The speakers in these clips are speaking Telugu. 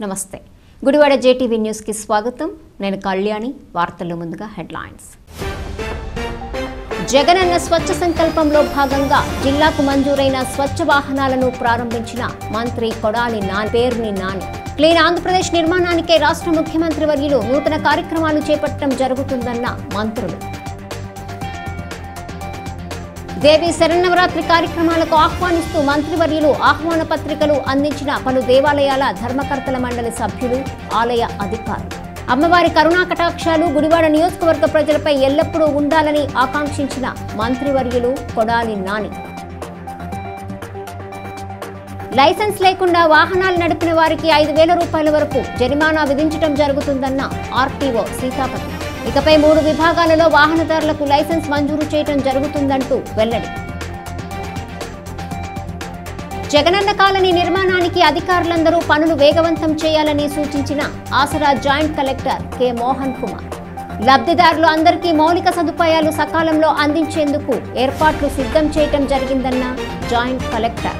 నమస్తే గుడివాడ జేటీవీ న్యూస్ కి స్వాగతం నేను కళ్యాణి వార్తల్లో ముందుగా హెడ్లైన్స్ జగనన్న స్వచ్ఛ సంకల్పంలో భాగంగా జిల్లాకు మంజూరైన స్వచ్ఛ వాహనాలను ప్రారంభించిన మంత్రి కొడాలి పేర్ని నాని క్లీన్ ఆంధ్రప్రదేశ్ నిర్మాణానికే రాష్ట్ర ముఖ్యమంత్రి వర్యులు నూతన కార్యక్రమాలు చేపట్టడం జరుగుతుందన్న మంత్రులు దేవి శరన్నవరాత్రి కార్యక్రమాలకు ఆహ్వానిస్తూ మంత్రివర్యులు ఆహ్వాన పత్రికలు అందించిన పలు దేవాలయాల ధర్మకర్తల మండలి సభ్యులు ఆలయ అధికారులు అమ్మవారి కరుణా కటాక్షాలు గుడివాడ నియోజకవర్గ ప్రజలపై ఎల్లప్పుడూ ఉండాలని ఆకాంక్షించిన మంత్రివర్యులు కొడాలి నాని లైసెన్స్ లేకుండా వాహనాలు నడిపిన వారికి 5,000 రూపాయల వరకు జరిమానా విధించడం జరుగుతుందన్న ఆర్టీఓ సీతాపతి ఇకపై 3 విభాగాలలో వాహనదారులకు లైసెన్స్ మంజూరు చేయడం జరుగుతుందంటూ వెల్లడి జగనన్న కాలనీ నిర్మాణానికి అధికారులందరూ పనులు వేగవంతం చేయాలని సూచించిన Aasara joint collector K Mohan Kumar లబ్ధిదారులు అందరికీ మౌలిక సదుపాయాలు సకాలంలో అందించేందుకు ఏర్పాట్లు సిద్ధం చేయడం జరిగిందన్న జాయింట్ కలెక్టర్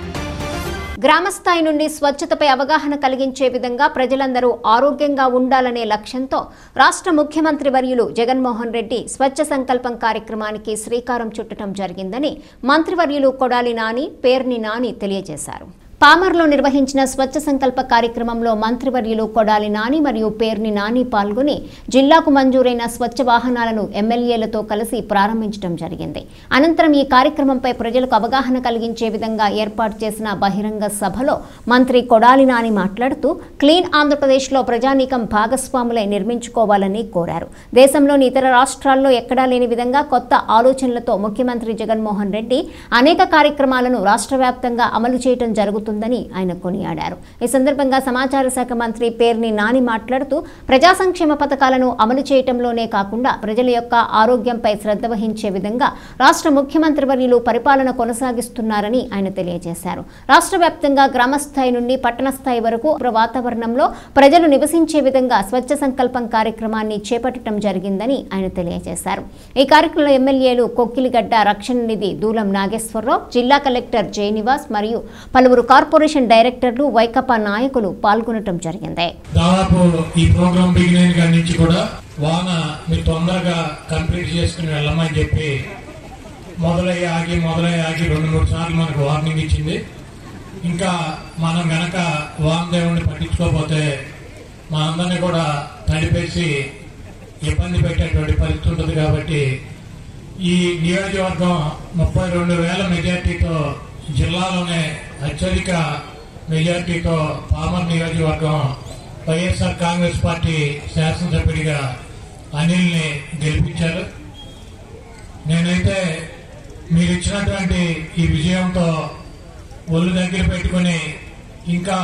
గ్రామస్థాయి నుండి స్వచ్ఛతపై అవగాహన కలిగించే విధంగా ప్రజలందరూ ఆరోగ్యంగా ఉండాలనే లక్ష్యంతో రాష్ట్ర ముఖ్యమంత్రి వర్యులు జగన్మోహన్ రెడ్డి స్వచ్ఛ సంకల్పం కార్యక్రమానికి శ్రీకారం చుట్టడం జరిగిందని మంత్రివర్యులు కొడాలి నాని పేర్ని నాని తెలియజేశారు పామర్లో నిర్వహించిన స్వచ్ఛ సంకల్ప కార్యక్రమంలో మంత్రివర్యులు కొడాలి నాని మరియు పేర్ని నాని పాల్గొని జిల్లాకు మంజూరైన స్వచ్ఛ వాహనాలను ఎమ్మెల్యేలతో కలిసి ప్రారంభించడం జరిగింది అనంతరం ఈ కార్యక్రమంపై ప్రజలకు అవగాహన కలిగించే విధంగా ఏర్పాటు చేసిన బహిరంగ సభలో మంత్రి కొడాలి నాని మాట్లాడుతూ క్లీన్ ఆంధ్రప్రదేశ్లో ప్రజానీకం భాగస్వాములై నిర్మించుకోవాలని కోరారు దేశంలోని ఇతర రాష్ట్రాల్లో ఎక్కడా లేని విధంగా కొత్త ఆలోచనలతో ముఖ్యమంత్రి జగన్మోహన్ రెడ్డి అనేక కార్యక్రమాలను రాష్ట్ర వ్యాప్తంగా అమలు చేయడం జరుగుతుంది ఆయన కొనియాడారు ఈ సందర్భంగా సమాచార శాఖ మంత్రి పేర్ని నాని మాట్లాడుతూ ప్రజా సంక్షేమ పథకాలను అమలు చేయడంలోనే కాకుండా ప్రజల యొక్క ఆరోగ్యంపై శ్రద్ధ వహించే విధంగా రాష్ట్ర ముఖ్యమంత్రి వర్యులు పరిపాలన కొనసాగిస్తున్నారని ఆయన తెలియజేశారు రాష్ట్ర వ్యాప్తంగా గ్రామ స్థాయి నుండి పట్టణ స్థాయి వరకు వాతావరణంలో ప్రజలు నివసించే విధంగా స్వచ్ఛ సంకల్పం కార్యక్రమాన్ని చేపట్టడం జరిగిందని ఆయన తెలియజేశారు ఈ కార్యక్రమంలో ఎమ్మెల్యేలు కొక్కిలిగడ్డ రక్షణ నిధి దూలం నాగేశ్వరరావు జిల్లా కలెక్టర్ జయనివాస్ మరియు పలువురు కార్పొరేషన్ డైరెక్టర్లు వైకపా నాయకులు పాల్గొనడం జరిగింది దాదాపు ఈ ప్రోగ్రామ్ బిగినింగ్ నుంచి కూడా వాన మీరు తొందరగా కంప్లీట్ చేసుకుని వెళ్ళమని చెప్పి మొదలయ్యి ఆగి 2-3 సార్లు మనకు వార్నింగ్ ఇచ్చింది ఇంకా మనం గనక వామదేవుని పట్టించుకోకపోతే మనందరినీ కూడా తడిపేసి ఇబ్బంది పెట్టేటువంటి పరిస్థితి ఉంటుంది కాబట్టి ఈ నియోజకవర్గం 32,000 మెజార్టీతో జిల్లాలోనే అత్యధిక మెజార్టీతో పామర్ నియోజకవర్గం వైఎస్ఆర్ కాంగ్రెస్ పార్టీ శాసనసభ్యుడిగా అనిల్ని గెలిపించారు నేనైతే మీరు ఇచ్చినటువంటి ఈ విజయంతో ఒళ్ళు దగ్గర పెట్టుకుని ఇంకా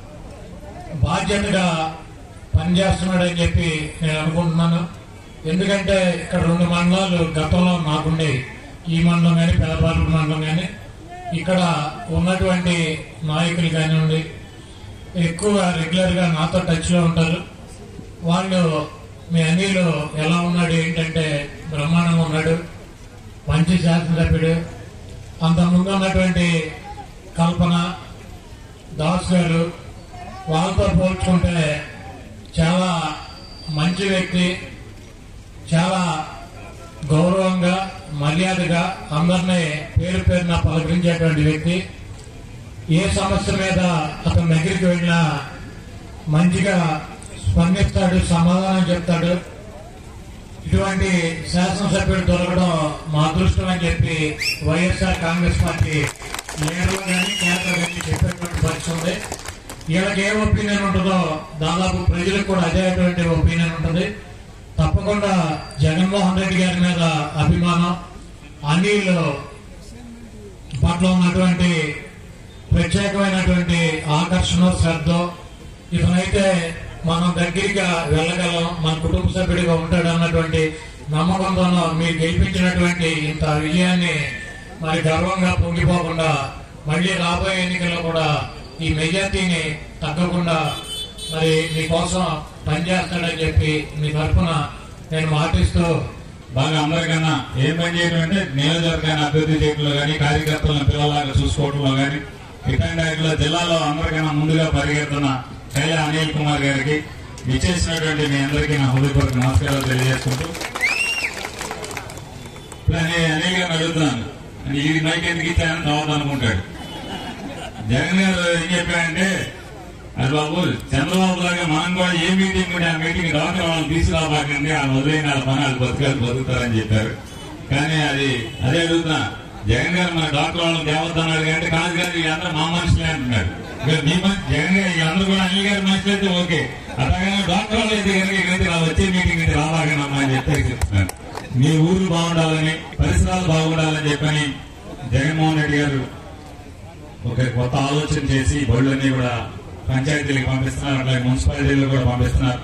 బాధ్యతగా పనిచేస్తున్నాడని చెప్పి నేను అనుకుంటున్నాను ఎందుకంటే ఇక్కడ 2 మండలాలు గతంలో నాకుండేవి ఈ మండలం కానీ పెదపార్ల మండలం కానీ ఇక్కడ ఉన్నటువంటి నాయకులు కానివ్వండి ఎక్కువ రెగ్యులర్ గా నాతో టచ్ లో ఉంటారు వాళ్ళు మీ అనిలు ఎలా ఉన్నాడు ఏంటంటే బ్రహ్మాండంగా ఉన్నాడు మంచి శాసనసభ్యుడు అంతకుముందు ఉన్నటువంటి కల్పన దాస్ గారు వాళ్ళతో పోల్చుకుంటే చాలా మంచి వ్యక్తి చాలా గౌరవంగా మర్యాదగా అందరినీ పేరు పేరున పలకరించేటువంటి వ్యక్తి ఏ సమస్య మీద అతని దగ్గరికి వెళ్ళినా మంచిగా స్పందిస్తాడు సమాధానం చెప్తాడు ఇటువంటి శాసనసభ్యుడు దొరకడం మా అదృష్టం అని చెప్పి వైఎస్ఆర్ కాంగ్రెస్ పార్టీ లీడర్లు కానీ కేంద్ర కానీ చెప్పేటువంటి పరిస్థితి ఉంది వీళ్ళకి ఏ ఒపీనియన్ ఉంటుందో దాదాపు ప్రజలకు కూడా అదేటువంటి ఒపీనియన్ ఉంటుంది తప్పకుండా జగన్మోహన్ రెడ్డి గారి మీద అభిమానం అనిల్ పట్ల ఉన్నటువంటి ప్రత్యేకమైనటువంటి ఆకర్షణ శ్రద్ధ ఇతనైతే మనం దగ్గరగా వెళ్ళగలం మన కుటుంబ సభ్యుడిగా ఉంటాడు అన్నటువంటి నమ్మకంతోనూ మీరు గెలిపించినటువంటి ఇంత విజయాన్ని మరి గర్వంగా పొంగిపోకుండా మళ్ళీ రాబోయే ఎన్నికల్లో కూడా ఈ మెజార్టీని తగ్గకుండా మరి మీకోసం పనిచేస్తాడని చెప్పి మీ తరఫున నేను మాటిస్తూ బాగా అందరికన్నా ఏం పని చేయడం అంటే నియోజకవర్గాన్ని అభివృద్ధి చేయడంలో కానీ కార్యకర్తలను పిల్లలాగా చూసుకోవడంలో కానీ ఇట్లాంటి జిల్లాలో అందరికన్నా ముందుగా పరిగెడుతున్న కైలా అనిల్ కుమార్ గారికి ఇచ్చేసినటువంటి మీ అందరికీ నా హృదయపూర్వక నమస్కారాలు తెలియజేసుకుంటూ అనిల్ గారిని అడుగుతున్నాను. ఇది మైక్ ఎందుకు ఇచ్చానని తర్వాత అనుకుంటాడు. జగన్ గారు ఏం చెప్పారంటే, అది బాబు చంద్రబాబు లాగా మనం కూడా ఏ మీటింగ్ ఉంటే ఆ మీటింగ్ డాక్టర్ వాళ్ళని తీసుకురాబాకండి, ఆ వదిలేని వాళ్ళ పని వాళ్ళు బతుకుతారని చెప్పారు. కానీ అదే అడుగుతున్నా, జగన్ గారు మన డాక్టర్ వాళ్ళని దేవతన్నాడు అంటే కాదు కాదు అందరూ మా మనుషులే అంటున్నాడు. మీ జగన్ గారు వీళ్ళందరూ కూడా అనిల్ గారి మనుషులు అయితే ఓకే, అలాగే డాక్టర్ వాళ్ళు అయితే కనుక ఇక్కడైతే వచ్చే మీటింగ్ అయితే రాబాకనమ్మా అని చెప్తున్నాను. మీ ఊరు బాగుండాలని, పరిసరాలు బాగుండాలని చెప్పని జగన్మోహన్ రెడ్డి గారు ఒక కొత్త ఆలోచన చేసి బళ్ళన్నీ కూడా పంచాయతీలకు పంపిస్తున్నారు, అట్లాగే మున్సిపాలిటీలకు కూడా పంపిస్తున్నారు.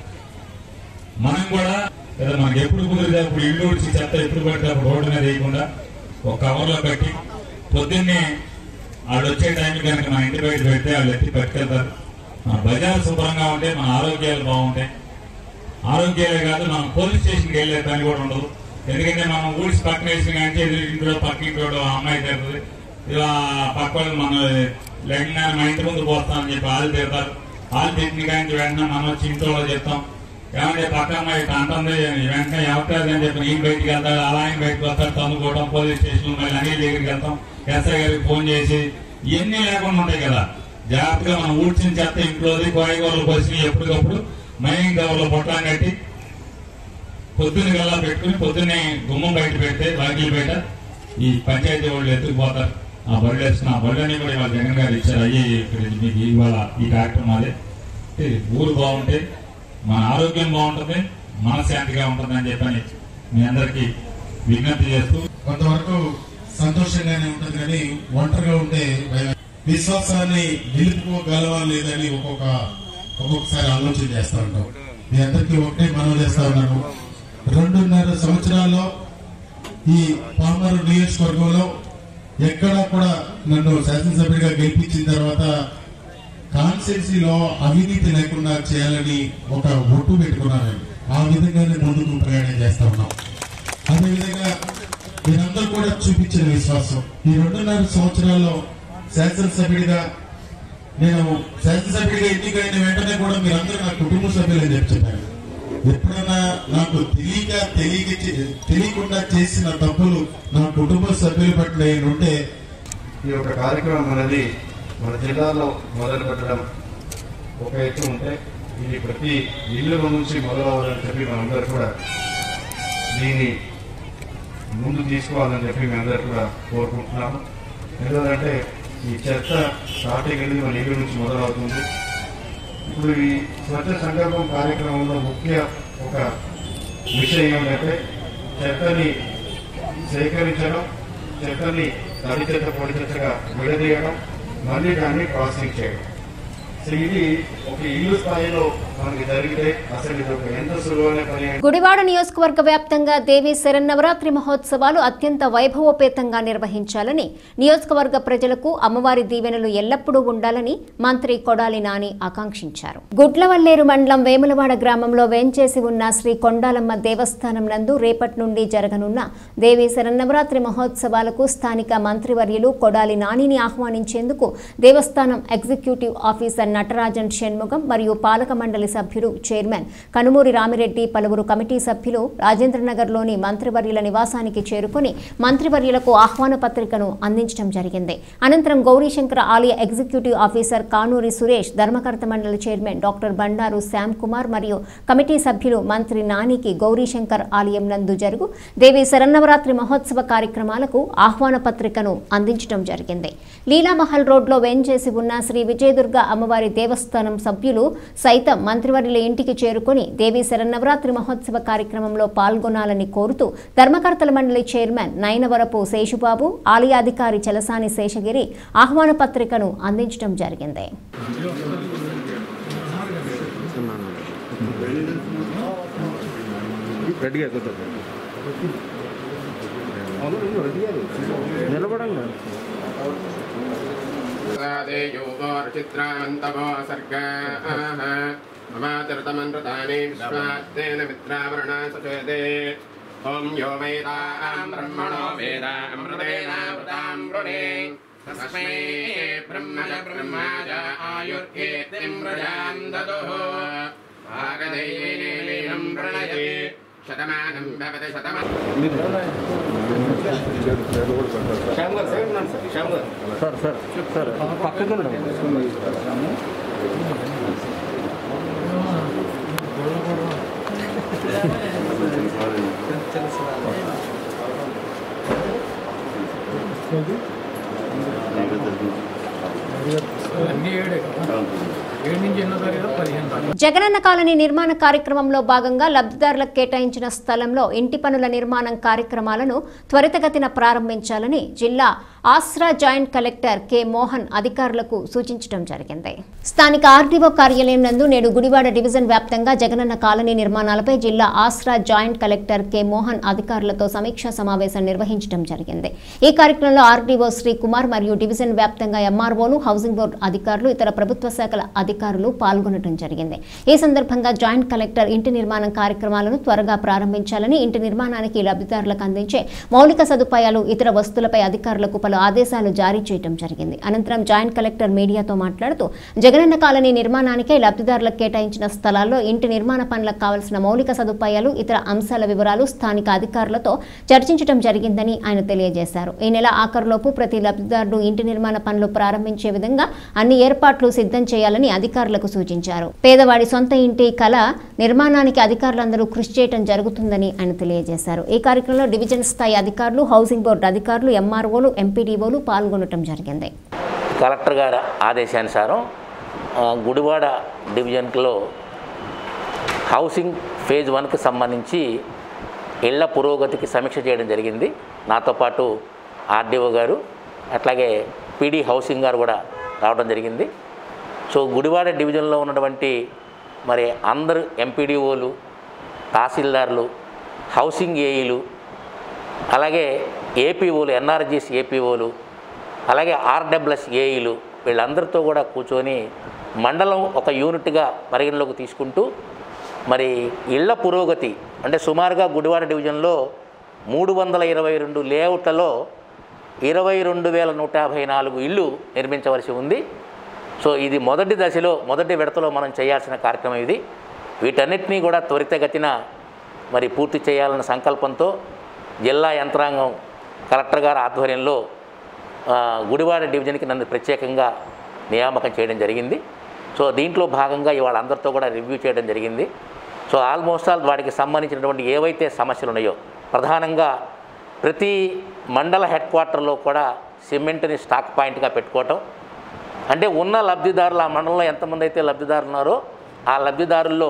మనం కూడా మనకి ఎప్పుడు కుదిరితే అప్పుడు ఇల్లు ఉడిచి చెత్త ఎప్పుడు పడితే అప్పుడు రోడ్డు మీద వేయకుండా ఒక కవర్లో కట్టి పొద్దున్నే వాళ్ళు వచ్చే టైంకి కనుక మన ఇంటి బయట పెడితే వాళ్ళు ఎత్తి పట్టుకెళ్తారు. మన బజారు శుభ్రంగా ఉంటే మన ఆరోగ్యాలు బాగుంటాయి. ఆరోగ్యాలే కాదు, మనం పోలీస్ స్టేషన్కి వెళ్ళే పని కూడా ఉండదు. ఎందుకంటే మనం ఊడ్చి పక్కన వేసిన కానీ ఇంట్లో పక్కింట్లో అమ్మాయి తిరుగుతుంది, ఇలా పక్క వాళ్ళు మనం లేకుండా మా ఇంటి ముందు పోస్తామని చెప్పి వాళ్ళు తిడతారు. వాళ్ళు తిట్టిన కానీ వెంటనే మనం వచ్చి ఇంట్లో చెప్తాం, ఏమంటే పక్క అమ్మాయి అంటుంది వెంటనే ఎవరికాదని చెప్పి నేను బయటికి వెళ్తాడు, అలా ఆయన బయటకు వస్తాడు, తన్నుకోవడం, పోలీస్ స్టేషన్ మళ్ళీ అన్ని దగ్గరికి వెళ్తాం, ఎస్ఐ గారికి ఫోన్ చేసి ఇవన్నీ లేకుండా ఉంటాయి కదా. జాగ్రత్తగా మనం ఊడ్చిన చెత్త ఇంట్లోది కూరగాయలు కోసి ఎప్పటికప్పుడు మైనింగ్ కవర్లో పొట్టాన్ని కట్టి పొద్దున్న గల్లా పెట్టుకుని పొద్దున్నే గుమ్మం బయట పెడితే వాకిలి బయట ఈ పంచాయతీ వాళ్ళు ఎత్తుకుపోతారు. ఆ బళ్ళు వేస్తున్న ఆ బళ్ళని కూడా ఇవాళ జగన్ గారు ఇచ్చారు. మీకు ఇవాళ ఈ కార్యక్రమం అదే. ఊరు బాగుంటే మన ఆరోగ్యం బాగుంటుంది, మనశ్శాంతిగా ఉంటుంది అని చెప్పని మీ అందరికీ విజ్ఞప్తి చేస్తూ, కొంతవరకు సంతోషంగానే ఉంటుంది కానీ ఒంటరిగా ఉంటే విశ్వాసాన్ని నిలుపుకోగలవా లేదని ఒక్కొక్కసారి ఆలోచన చేస్తా ఉంటాం. మీ అందరికీ ఒకటే మనం చేస్తా ఉన్నాను, 2.5 సంవత్సరాల్లో ఈ పామరు నియోజకవర్గంలో ఎక్కడా కూడా నన్ను శాసనసభ్యుడిగా గెలిపించిన తర్వాత కాన్స్టిట్యున్సీలో అవినీతి లేకుండా చేయాలని ఒక ఒట్టు పెట్టుకున్నాను. ఆ విధంగానే ముందుకు ప్రయాణం చేస్తా ఉన్నాం. అదేవిధంగా మీరందరూ కూడా చూపించిన విశ్వాసం ఈ 2.5 సంవత్సరాల్లో శాసనసభ్యుడిగా ఎన్నికైన వెంటనే కూడా మీరందరూ నా కుటుంబ సభ్యులని చెప్పారు. ఎప్పుడైనా నాకు తెలియకుండా చేసిన తప్పులు నా కుటుంబ సభ్యుల పట్ల ఉంటే ఈ యొక్క కార్యక్రమం అనేది మన జిల్లాలో మొదలు పెట్టడం ఒక ఎత్తు ఉంటే, ఇది ప్రతి ఇల్లు నుంచి మొదలవ్వాలని చెప్పి మనందరూ కూడా దీన్ని ముందు తీసుకోవాలని చెప్పి మేమందరూ కూడా కోరుకుంటున్నాము. ఎందుకంటే ఈ చెత్త స్టార్టింగ్ అనేది మన ఇల్లు నుంచి మొదలవుతుంది. ఇప్పుడు ఈ స్వచ్ఛ సంకల్పం కార్యక్రమంలో ముఖ్య ఒక విషయం ఏమిటంటే చెత్తని సేకరించడం, చెత్తని తడి చెత్త పొడి చెత్తగా విడదీయడం, మళ్ళీ దాన్ని ప్రాసెసింగ్ చేయడం. సో ఇది ఒక ఇల్లు స్థాయిలో మనకి జరిగితే అసలు ఇది ఒక ఎంత సులువైన పని. గుడివాడ నియోజకవర్గ వ్యాప్తంగా దేవి శరన్నవరాత్రి మహోత్సవాలు అత్యంత వైభవోపేతంగా నిర్వహించాలని, నియోజకవర్గ ప్రజలకు అమ్మవారి దీవెనలు ఎల్లప్పుడూ ఉండాలని మంత్రి కొడాలి నాని ఆకాంక్షించారు. గుడ్లవల్లేరు మండలం వేములవాడ గ్రామంలో వేంచేసి ఉన్న శ్రీ కొండాలమ్మ దేవస్థానం నందు రేపటి నుండి జరగనున్న దేవి శరన్నవరాత్రి మహోత్సవాలకు స్థానిక మంత్రివర్యులు కొడాలి నానిని ఆహ్వానించేందుకు దేవస్థానం ఎగ్జిక్యూటివ్ ఆఫీసర్ నటరాజన్ షణ్ముగం మరియు పాలక మండలి సభ్యులు చైర్మన్ కనుమూరి రామిరెడ్డి, పలువురు కమిటీ సభ్యులు రాజేంద్రనగర్లోని మంత్రివర్యుల నివాసానికి చేరుకుని మంత్రివర్యులకు ఆహ్వాన పత్రికను అందించడం జరిగింది. అనంతరం గౌరీశంకర ఆలయ ఎగ్జిక్యూటివ్ ఆఫీసర్ కానూరి సురేష్, ధర్మకర్త మండలి చైర్మన్ డాక్టర్ బండారు శ్యామ్ కుమార్ మరియు కమిటీ సభ్యులు మంత్రి నానికి గౌరీశంకర్ ఆలయం నందు జరుగు దేవి శరన్నవరాత్రి మహోత్సవ కార్యక్రమాలకు ఆహ్వాన పత్రికను అందించడం జరిగింది. లీలామహల్ రోడ్లో వేంచేసి ఉన్న శ్రీ విజయదుర్గ అమ్మవారి దేవస్థానం సభ్యులు సైతం మంత్రివర్యుల ఇంటికి చేరుకుని దేవి శరన్నవరాత్రి మహోత్సవ కార్యక్రమంలో పాల్గొనాలని కోరుతూ ధర్మకర్తల మండలి చైర్మన్ నయనవరపు శేషుబాబు, ఆలయాధికారి చలసాని శేషగిరి ఆహ్వాన పత్రికను అందించడం జరిగింది. योगोर्चित्रान्तवो सर्गाः ममातिर्तमन्त्रतानि विश्वात्तेन मित्रावरणा सचेते ॐ यो वेदां ब्रह्मणो वेदामृतेनामृतां वृणे तस्मै ब्रह्मज आयुर्कीर्तिं प्रजां ददुः भागदैवेनं प्रणयते शतमानं भवति జగనన్న కాలనీ నిర్మాణ కార్యక్రమంలో భాగంగా లబ్ధిదారులకు కేటాయించిన స్థలంలో ఇంటి పనుల నిర్మాణం కార్యక్రమాలను త్వరితగతిన ప్రారంభించాలని జిల్లా Aasara joint collector K Mohan అధికారులకు సూచించడం జరిగింది. స్థానిక ఆర్డీఓ కార్యాలయం నందు నేడు గుడివాడ డివిజన్ వ్యాప్తంగా జగనన్న కాలనీ నిర్మాణాలపై జిల్లా Aasara joint collector K Mohan అధికారులతో సమీక్షా సమావేశం నిర్వహించడం జరిగింది. ఈ కార్యక్రమంలో ఆర్డీఓ శ్రీకుమార్ మరియు డివిజన్ వ్యాప్తంగా ఎంఆర్ఓలు, హౌసింగ్ బోర్డు అధికారులు, ఇతర ప్రభుత్వ శాఖల అధికారులు పాల్గొనడం జరిగింది. ఈ సందర్భంగా జాయింట్ కలెక్టర్ ఇంటి నిర్మాణం కార్యక్రమాలను త్వరగా ప్రారంభించాలని, ఇంటి నిర్మాణానికి లబ్ధిదారులకు అందించే మౌలిక సదుపాయాలు, ఇతర వస్తువులపై అధికారులకు పలు ఆదేశాలు జారీ చేయడం జరిగింది. అనంతరం జాయింట్ కలెక్టర్ మీడియాతో మాట్లాడుతూ జగనన్న కాలనీ నిర్మాణానికై లబ్ధిదారులకు కేటాయించిన స్థలాల్లో ఇంటి నిర్మాణ పనులకు కావలసిన మౌలిక సదుపాయాలు, ఇతర అంశాల వివరాలు స్థానిక అధికారులతో చర్చించడం జరిగిందని ఆయన తెలియజేశారు. ఈ నెల ఆఖరులోపు ప్రతి లబ్ధిదారుడు ఇంటి నిర్మాణ పనులు ప్రారంభించే విధంగా అన్ని ఏర్పాట్లు సిద్ధం చేయాలని అధికారులకు సూచించారు. పేదవాడి సొంత ఇంటి కళ నిర్మాణానికి అధికారులందరూ కృషి చేయడం జరుగుతుందని ఆయన తెలియజేశారు. ఈ కార్యక్రమంలో డివిజన్ స్థాయి అధికారులు, హౌసింగ్ బోర్డు అధికారులు, ఎంఆర్ఓలు, ఎంపీడీఓలు పాల్గొనడం జరిగింది. కలెక్టర్ గారి ఆదేశానుసారం గుడివాడ డివిజన్లో హౌసింగ్ ఫేజ్ 1కి సంబంధించి ఇళ్ల పురోగతికి సమీక్ష చేయడం జరిగింది. నాతో పాటు ఆర్డీఓ గారు అట్లాగే పీడీ హౌసింగ్ గారు కూడా రావడం జరిగింది. సో గుడివాడ డివిజన్లో ఉన్నటువంటి మరి అందరు ఎంపీడీఓలు, తహసీల్దార్లు, హౌసింగ్ ఏఈలు, అలాగే ఏపీఓలు, ఎన్ఆర్జీఎస్ ఏపీఓలు, అలాగే ఆర్డబ్ల్యూఎస్ ఏఈలు వీళ్ళందరితో కూడా కూర్చొని మండలం ఒక యూనిట్గా పరిగణలోకి తీసుకుంటూ మరి ఇళ్ల పురోగతి అంటే సుమారుగా గుడివాడ డివిజన్లో 322 లేఅవుట్లలో 22,154 ఇళ్ళు నిర్మించవలసి ఉంది. సో ఇది మొదటి దశలో, మొదటి విడతలో మనం చేయాల్సిన కార్యక్రమం ఇది. వీటన్నిటినీ కూడా త్వరితగతిన మరి పూర్తి చేయాలన్న సంకల్పంతో జిల్లా యంత్రాంగం కలెక్టర్ గారి ఆధ్వర్యంలో గుడివాడ డివిజన్కి నన్ను ప్రత్యేకంగా నియామకం చేయడం జరిగింది. సో దీంట్లో భాగంగా ఇవాళ అందరితో కూడా రివ్యూ చేయడం జరిగింది. సో ఆల్మోస్ట్ ఆల్ వాటికి సంబంధించినటువంటి ఏవైతే సమస్యలు ఉన్నాయో ప్రధానంగా ప్రతి మండల హెడ్ క్వార్టర్లో కూడా సిమెంట్ని స్టాక్ పాయింట్గా పెట్టుకోవటం, అంటే ఉన్న లబ్ధిదారులు ఆ మండలంలో ఎంతమంది అయితే లబ్ధిదారులు ఉన్నారో ఆ లబ్ధిదారుల్లో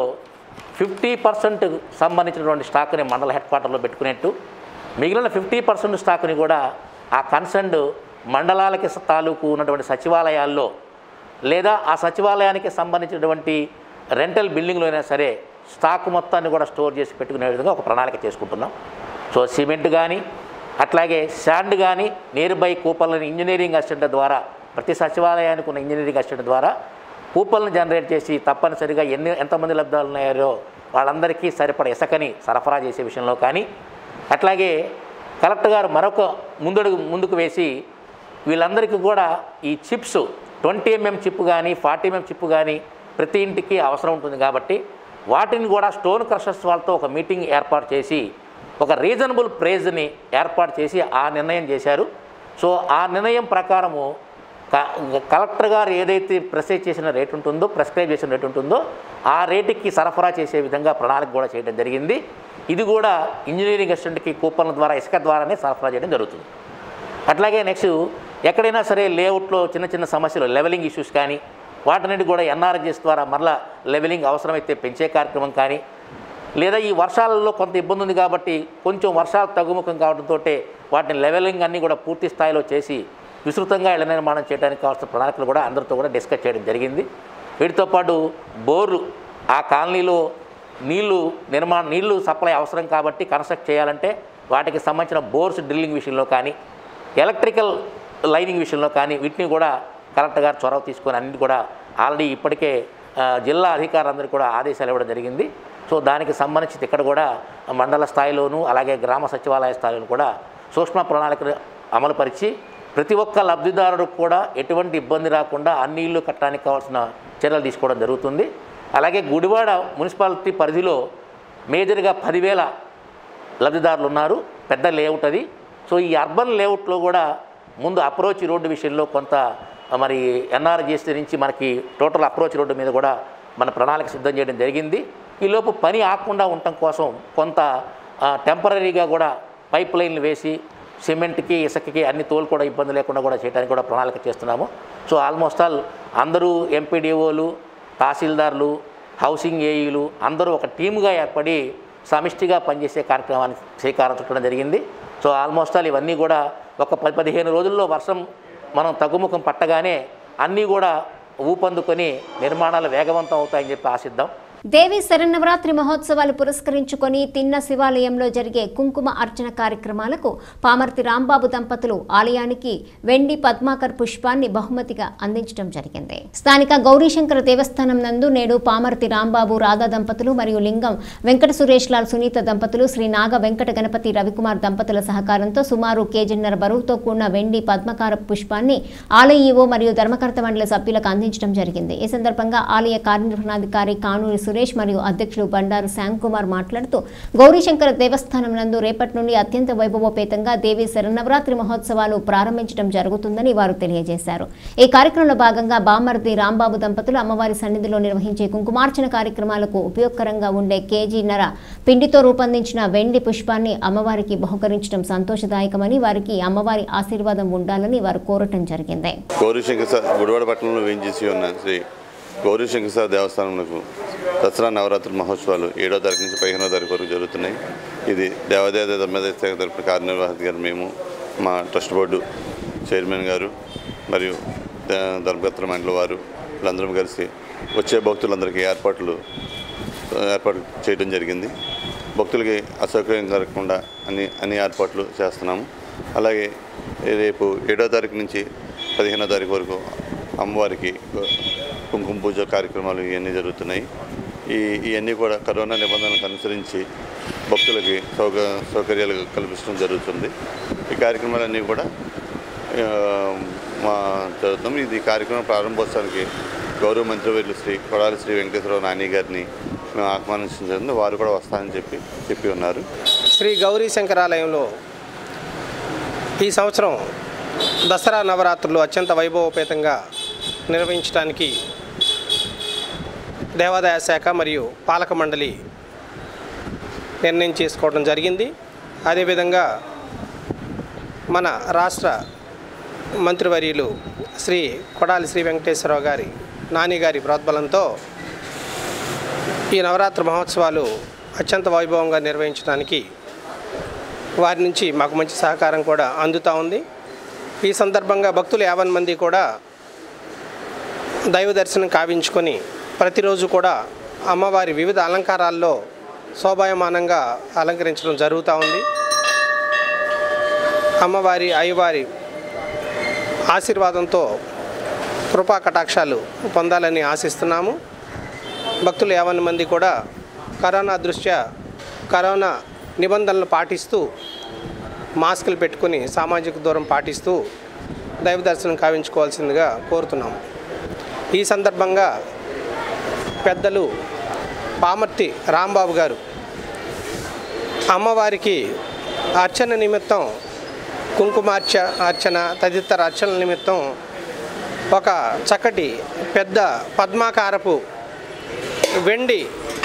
50% సంబంధించినటువంటి స్టాక్ని మండల హెడ్ క్వార్టర్లో పెట్టుకునేట్టు, మిగిలిన 50% స్టాక్ని కూడా ఆ కన్సర్న్డ్ మండలాలకి తాలూకు ఉన్నటువంటి సచివాలయాల్లో లేదా ఆ సచివాలయానికి సంబంధించినటువంటి రెంటల్ బిల్డింగ్లో అయినా సరే స్టాక్ మొత్తాన్ని కూడా స్టోర్ చేసి పెట్టుకునే విధంగా ఒక ప్రణాళిక చేసుకుంటున్నాం. సో సిమెంట్ కానీ అట్లాగే శాండ్ కానీ నియర్ బై కూపన్లని ఇంజనీరింగ్ అసిస్టెంట్ ద్వారా ప్రతి సచివాలయానికి ఉన్న ఇంజనీరింగ్ అసిస్టెంట్ ద్వారా కూపన్లను జనరేట్ చేసి తప్పనిసరిగా ఎంతమంది లబ్ధాలు ఉన్నాయో వాళ్ళందరికీ సరిపడ ఇసుకని సరఫరా చేసే విషయంలో కానీ, అట్లాగే కలెక్టర్ గారు మరొక ముందుకు వేసి వీళ్ళందరికీ కూడా ఈ చిప్స్ 20 mm చిప్ కానీ 40 mm చిప్ కానీ ప్రతి ఇంటికి అవసరం ఉంటుంది కాబట్టి వాటిని కూడా స్టోన్ క్రషర్స్ వాళ్ళతో ఒక మీటింగ్ ఏర్పాటు చేసి ఒక రీజనబుల్ ప్రైజ్ని ఏర్పాటు చేసి ఆ నిర్ణయం చేశారు. సో ఆ నిర్ణయం ప్రకారము కలెక్టర్ గారు ఏదైతే ప్రెస్క్రైబ్ చేసిన రేటు ఉంటుందో ఆ రేటుకి సరఫరా చేసే విధంగా ప్రణాళిక కూడా చేయడం జరిగింది. ఇది కూడా ఇంజనీరింగ్ అసిస్టెంట్కి కూపన్ల ద్వారా ఇసుక ద్వారానే సరఫరా చేయడం జరుగుతుంది. అట్లాగే నెక్స్ట్ ఎక్కడైనా సరే లేఅవుట్లో చిన్న సమస్యలు లెవెలింగ్ ఇష్యూస్ కానీ వాటిని కూడా ఎన్ఆర్జీఎస్ ద్వారా మరలా లెవెలింగ్ అవసరమైతే పెంచే కార్యక్రమం కానీ, లేదా ఈ వర్షాలలో కొంత ఇబ్బంది ఉంది కాబట్టి కొంచెం వర్షాలు తగ్గుముఖం కావడంతో వాటిని లెవెలింగ్ అన్నీ కూడా పూర్తి స్థాయిలో చేసి విస్తృతంగా ఇళ్ల నిర్మాణం చేయడానికి కావాల్సిన ప్రణాళికలు కూడా అందరితో కూడా డిస్కస్ చేయడం జరిగింది. వీటితో పాటు బోర్లు ఆ కాలనీలో నీళ్లు సప్లై అవసరం కాబట్టి కన్స్ట్రక్ట్ చేయాలంటే వాటికి సంబంధించిన బోర్స్ డ్రిల్లింగ్ విషయంలో కానీ ఎలక్ట్రికల్ లైనింగ్ విషయంలో కానీ వీటిని కూడా కలెక్టర్ గారు చొరవ తీసుకొని అన్నింటి కూడా ఆల్రెడీ ఇప్పటికే జిల్లా అధికారులందరికీ కూడా ఆదేశాలు ఇవ్వడం జరిగింది. సో దానికి సంబంధించి ఇక్కడ కూడా మండల స్థాయిలోనూ అలాగే గ్రామ సచివాలయ స్థాయిలోనూ కూడా సూక్ష్మ ప్రణాళికలు అమలుపరిచి ప్రతి ఒక్క లబ్ధిదారుడు కూడా ఎటువంటి ఇబ్బంది రాకుండా అన్ని ఇళ్ళు కట్టడానికి కావాల్సిన చర్యలు తీసుకోవడం జరుగుతుంది. అలాగే గుడివాడ మున్సిపాలిటీ పరిధిలో మేజర్గా 10,000 లబ్ధిదారులు ఉన్నారు. పెద్ద లేఅవుట్ అది. సో ఈ అర్బన్ లేఅవుట్లో కూడా ముందు అప్రోచ్ రోడ్డు విషయంలో కొంత మరి ఎన్ఆర్జీఎస్ నుంచి మనకి టోటల్ అప్రోచ్ రోడ్డు మీద కూడా మన ప్రణాళిక సిద్ధం చేయడం జరిగింది. ఈలోపు పని ఆగకుండా ఉండటం కోసం కొంత టెంపరీగా కూడా పైప్ లైన్లు వేసి సిమెంట్కి ఇసుకకి అన్ని తోలు కూడా ఇబ్బంది లేకుండా కూడా చేయడానికి కూడా ప్రణాళిక చేస్తున్నాము. సో ఆల్మోస్ట్ ఆల్ అందరూ ఎంపీడీఓలు, తహసీల్దార్లు, హౌసింగ్ ఏఈలు అందరూ ఒక టీముగా ఏర్పడి సమిష్టిగా పనిచేసే కార్యక్రమానికి శ్రీకారం చుట్టడం జరిగింది. సో ఆల్మోస్ట్ ఆల్ ఇవన్నీ కూడా ఒక 10-15 రోజుల్లో వర్షం మనం తగ్గుముఖం పట్టగానే అన్నీ కూడా ఊపందుకొని నిర్మాణాలు వేగవంతం అవుతాయని చెప్పి ఆశిద్దాం. దేవి శరన్నవరాత్రి మహోత్సవాలు పురస్కరించుకొని తిన్న శివాలయంలో జరిగే కుంకుమ అర్చన కార్యక్రమాలకు పామర్తి రాంబాబు దంపతులు ఆలయానికి వెండి పద్మాకర్ పుష్పాన్ని బహుమతిగా అందించడం జరిగింది. స్థానిక గౌరీశంకర దేవస్థానం నందు నేడు పామర్తి రాంబాబు రాధా దంపతులు మరియు లింగం వెంకట సురేష్ లాల్ సునీత దంపతులు శ్రీ నాగ వెంకట గణపతి రవికుమార్ దంపతుల సహకారంతో సుమారు కేజీన్నర బరువుతో కూడిన వెండి పద్మకార పుష్పాన్ని ఆలయ ఈవో మరియు ధర్మకర్త మండలి సభ్యులకు అందించడం జరిగింది. ఈ సందర్భంగా ఆలయ కార్యనిర్వహణాధికారి కానూరి సురేష్ మరియు అధ్యక్షులు బండారు శ్యామ్ కుమార్ మాట్లాడుతూ గౌరీశంకర దేవస్థానం నందు రేపటి నుండి అత్యంత వైభవోపేతంగా దేవి శరన్నవరాత్రి మహోత్సవాలు ప్రారంభించడం జరుగుతుందని వారు తెలియజేశారు. ఈ కార్యక్రమంలో భాగంగా బామర్ది రాంబాబు దంపతులు అమ్మవారి సన్నిధిలో నిర్వహించే కుంకుమార్చన కార్యక్రమాలకు ఉపయోగకరంగా ఉండే కేజీన్నర పిండితో రూపొందించిన వెండి పుష్పాన్ని అమ్మవారికి బహుకరించడం సంతోషదాయకమని, వారికి అమ్మవారి ఆశీర్వాదం ఉండాలని వారు కోరటం జరిగింది. గౌరీశంకర దేవస్థానంలో దసరా నవరాత్రుల మహోత్సవాలు 7వ తారీఖు నుంచి 15వ తారీఖు వరకు జరుగుతున్నాయి. ఇది దేవాదాయ ధర్మదేవస్థ తరపున కార్యనిర్వాహక గారు, మేము, మా ట్రస్ట్ బోర్డు చైర్మన్ గారు మరియు ధర్మకర్తల మండలి వారు వీళ్ళందరం కలిసి వచ్చే భక్తులందరికీ ఏర్పాట్లు చేయడం జరిగింది. భక్తులకి అసౌకర్యం కలగకుండా అన్ని ఏర్పాట్లు చేస్తున్నాము. అలాగే రేపు 7వ తారీఖు నుంచి 15వ తారీఖు వరకు అమ్మవారికి కుంకుమ పూజ కార్యక్రమాలు ఇవన్నీ జరుగుతున్నాయి. ఇవన్నీ కూడా కరోనా నిబంధనలకు అనుసరించి భక్తులకి సౌకర్యాలు కల్పించడం జరుగుతుంది. ఈ కార్యక్రమాలన్నీ కూడా జరుగుతాం. ఇది కార్యక్రమం ప్రారంభోత్సవానికి గౌరవ మంత్రివర్యులు శ్రీ కొడాలి శ్రీ వెంకటేశ్వరరావు నాని గారిని మేము ఆహ్వానించడం జరిగింది. వారు కూడా వస్తారని చెప్పి ఉన్నారు. శ్రీ గౌరీ శంకరాలయంలో ఈ సంవత్సరం దసరా నవరాత్రులు అత్యంత వైభవోపేతంగా నిర్వహించడానికి దేవాదాయ శాఖ మరియు పాలక మండలి నిర్ణయం చేసుకోవడం జరిగింది. అదేవిధంగా మన రాష్ట్ర మంత్రివర్యులు శ్రీ కొడాలి శ్రీ వెంకటేశ్వరరావు గారి నాని గారి ప్రోద్బలంతో ఈ నవరాత్రి మహోత్సవాలు అత్యంత వైభవంగా నిర్వహించడానికి వారి నుంచి మాకు మంచి సహకారం కూడా అందుతూ ఉంది. ఈ సందర్భంగా భక్తులు 50 మంది కూడా దైవ దర్శనం కావించుకొని ప్రతిరోజు కూడా అమ్మవారి వివిధ అలంకారాల్లో శోభాయమానంగా అలంకరించడం జరుగుతూ ఉంది. అమ్మవారి అయ్యవారి ఆశీర్వాదంతో కృపా కటాక్షాలు పొందాలని ఆశిస్తున్నాము. భక్తులు 50 మంది కూడా కరోనా దృష్ట్యా కరోనా నిబంధనలు పాటిస్తూ మాస్కులు పెట్టుకుని సామాజిక దూరం పాటిస్తూ దైవ దర్శనం కావించుకోవాల్సిందిగా కోరుతున్నాము. ఈ సందర్భంగా పెద్దలు పామర్తి రాంబాబు గారు అమ్మవారికి అర్చన నిమిత్తం అర్చన తదితర అర్చనల నిమిత్తం ఒక చక్కటి పెద్ద పద్మాకారపు వెండి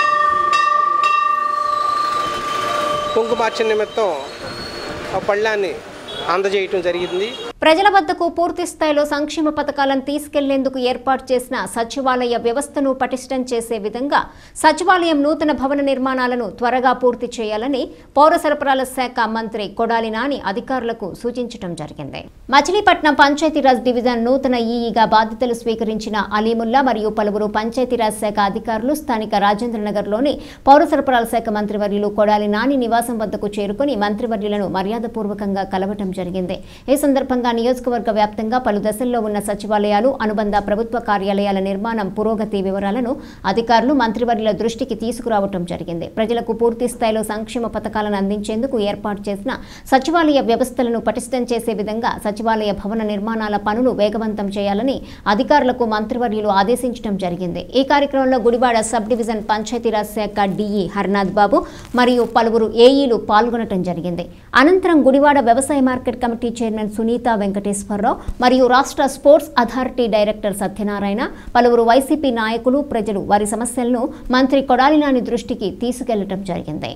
కుంకుమార్చన నిమిత్తం పళ్ళాన్ని అందజేయటం జరిగింది. ప్రజల వద్దకు పూర్తి స్థాయిలో సంక్షేమ పథకాలను తీసుకెళ్లేందుకు ఏర్పాటు చేసిన సచివాలయ వ్యవస్థను పటిష్టం చేసే విధంగా సచివాలయం నూతన భవన నిర్మాణాలను త్వరగా పూర్తి చేయాలని పౌర సరఫరాల శాఖ మంత్రి కొడాలి నాని అధికారులకు సూచించడం జరిగింది. మచిలీపట్నం పంచాయతీరాజ్ డివిజన్ నూతన ఈఈగా బాధ్యతలు స్వీకరించిన అలీముల్లా మరియు పలువురు పంచాయతీరాజ్ శాఖ అధికారులు స్థానిక రాజేంద్రనగర్లోని పౌర సరఫరాల శాఖ మంత్రివర్యులు కొడాలి నాని నివాసం వద్దకు చేరుకుని మంత్రివర్యులను మర్యాదపూర్వకంగా కలవటం జరిగింది. ఈ సందర్భంగా సందర్భంగా నియోజకవర్గ వ్యాప్తంగా పలు దశల్లో ఉన్న సచివాలయాలు, అనుబంధ ప్రభుత్వ కార్యాలయాల నిర్మాణం పురోగతి వివరాలను అధికారులు, మంత్రివర్యుల దృష్టికి తీసుకురావడం జరిగింది. ప్రజలకు పూర్తి స్థాయిలో సంక్షేమ పథకాలను అందించేందుకు ఏర్పాటు చేసిన సచివాలయ వ్యవస్థలను పటిష్టం చేసే విధంగా సచివాలయ భవన నిర్మాణాల పనులు వేగవంతం చేయాలని అధికారులకు మంత్రివర్యులు ఆదేశించడం జరిగింది. ఈ కార్యక్రమంలో గుడివాడ సబ్ డివిజన్ పంచాయతీరాజ్ శాఖ డిఈ హర్నాథ్ బాబు మరియు పలువురు ఏఈలు పాల్గొనడం జరిగింది. అనంతరం గుడివాడ వ్యవసాయ market committee chairman Sunitha Venkateswararao మరియు రాష్ట్ర స్పోర్ట్స్ అథారిటీ డైరెక్టర్ సత్యనారాయణ, పలువురు వైసీపీ నాయకులు, ప్రజలు వారి సమస్యలను మంత్రి కొడాలి నాని దృష్టికి తీసుకెళ్లడం జరిగింది.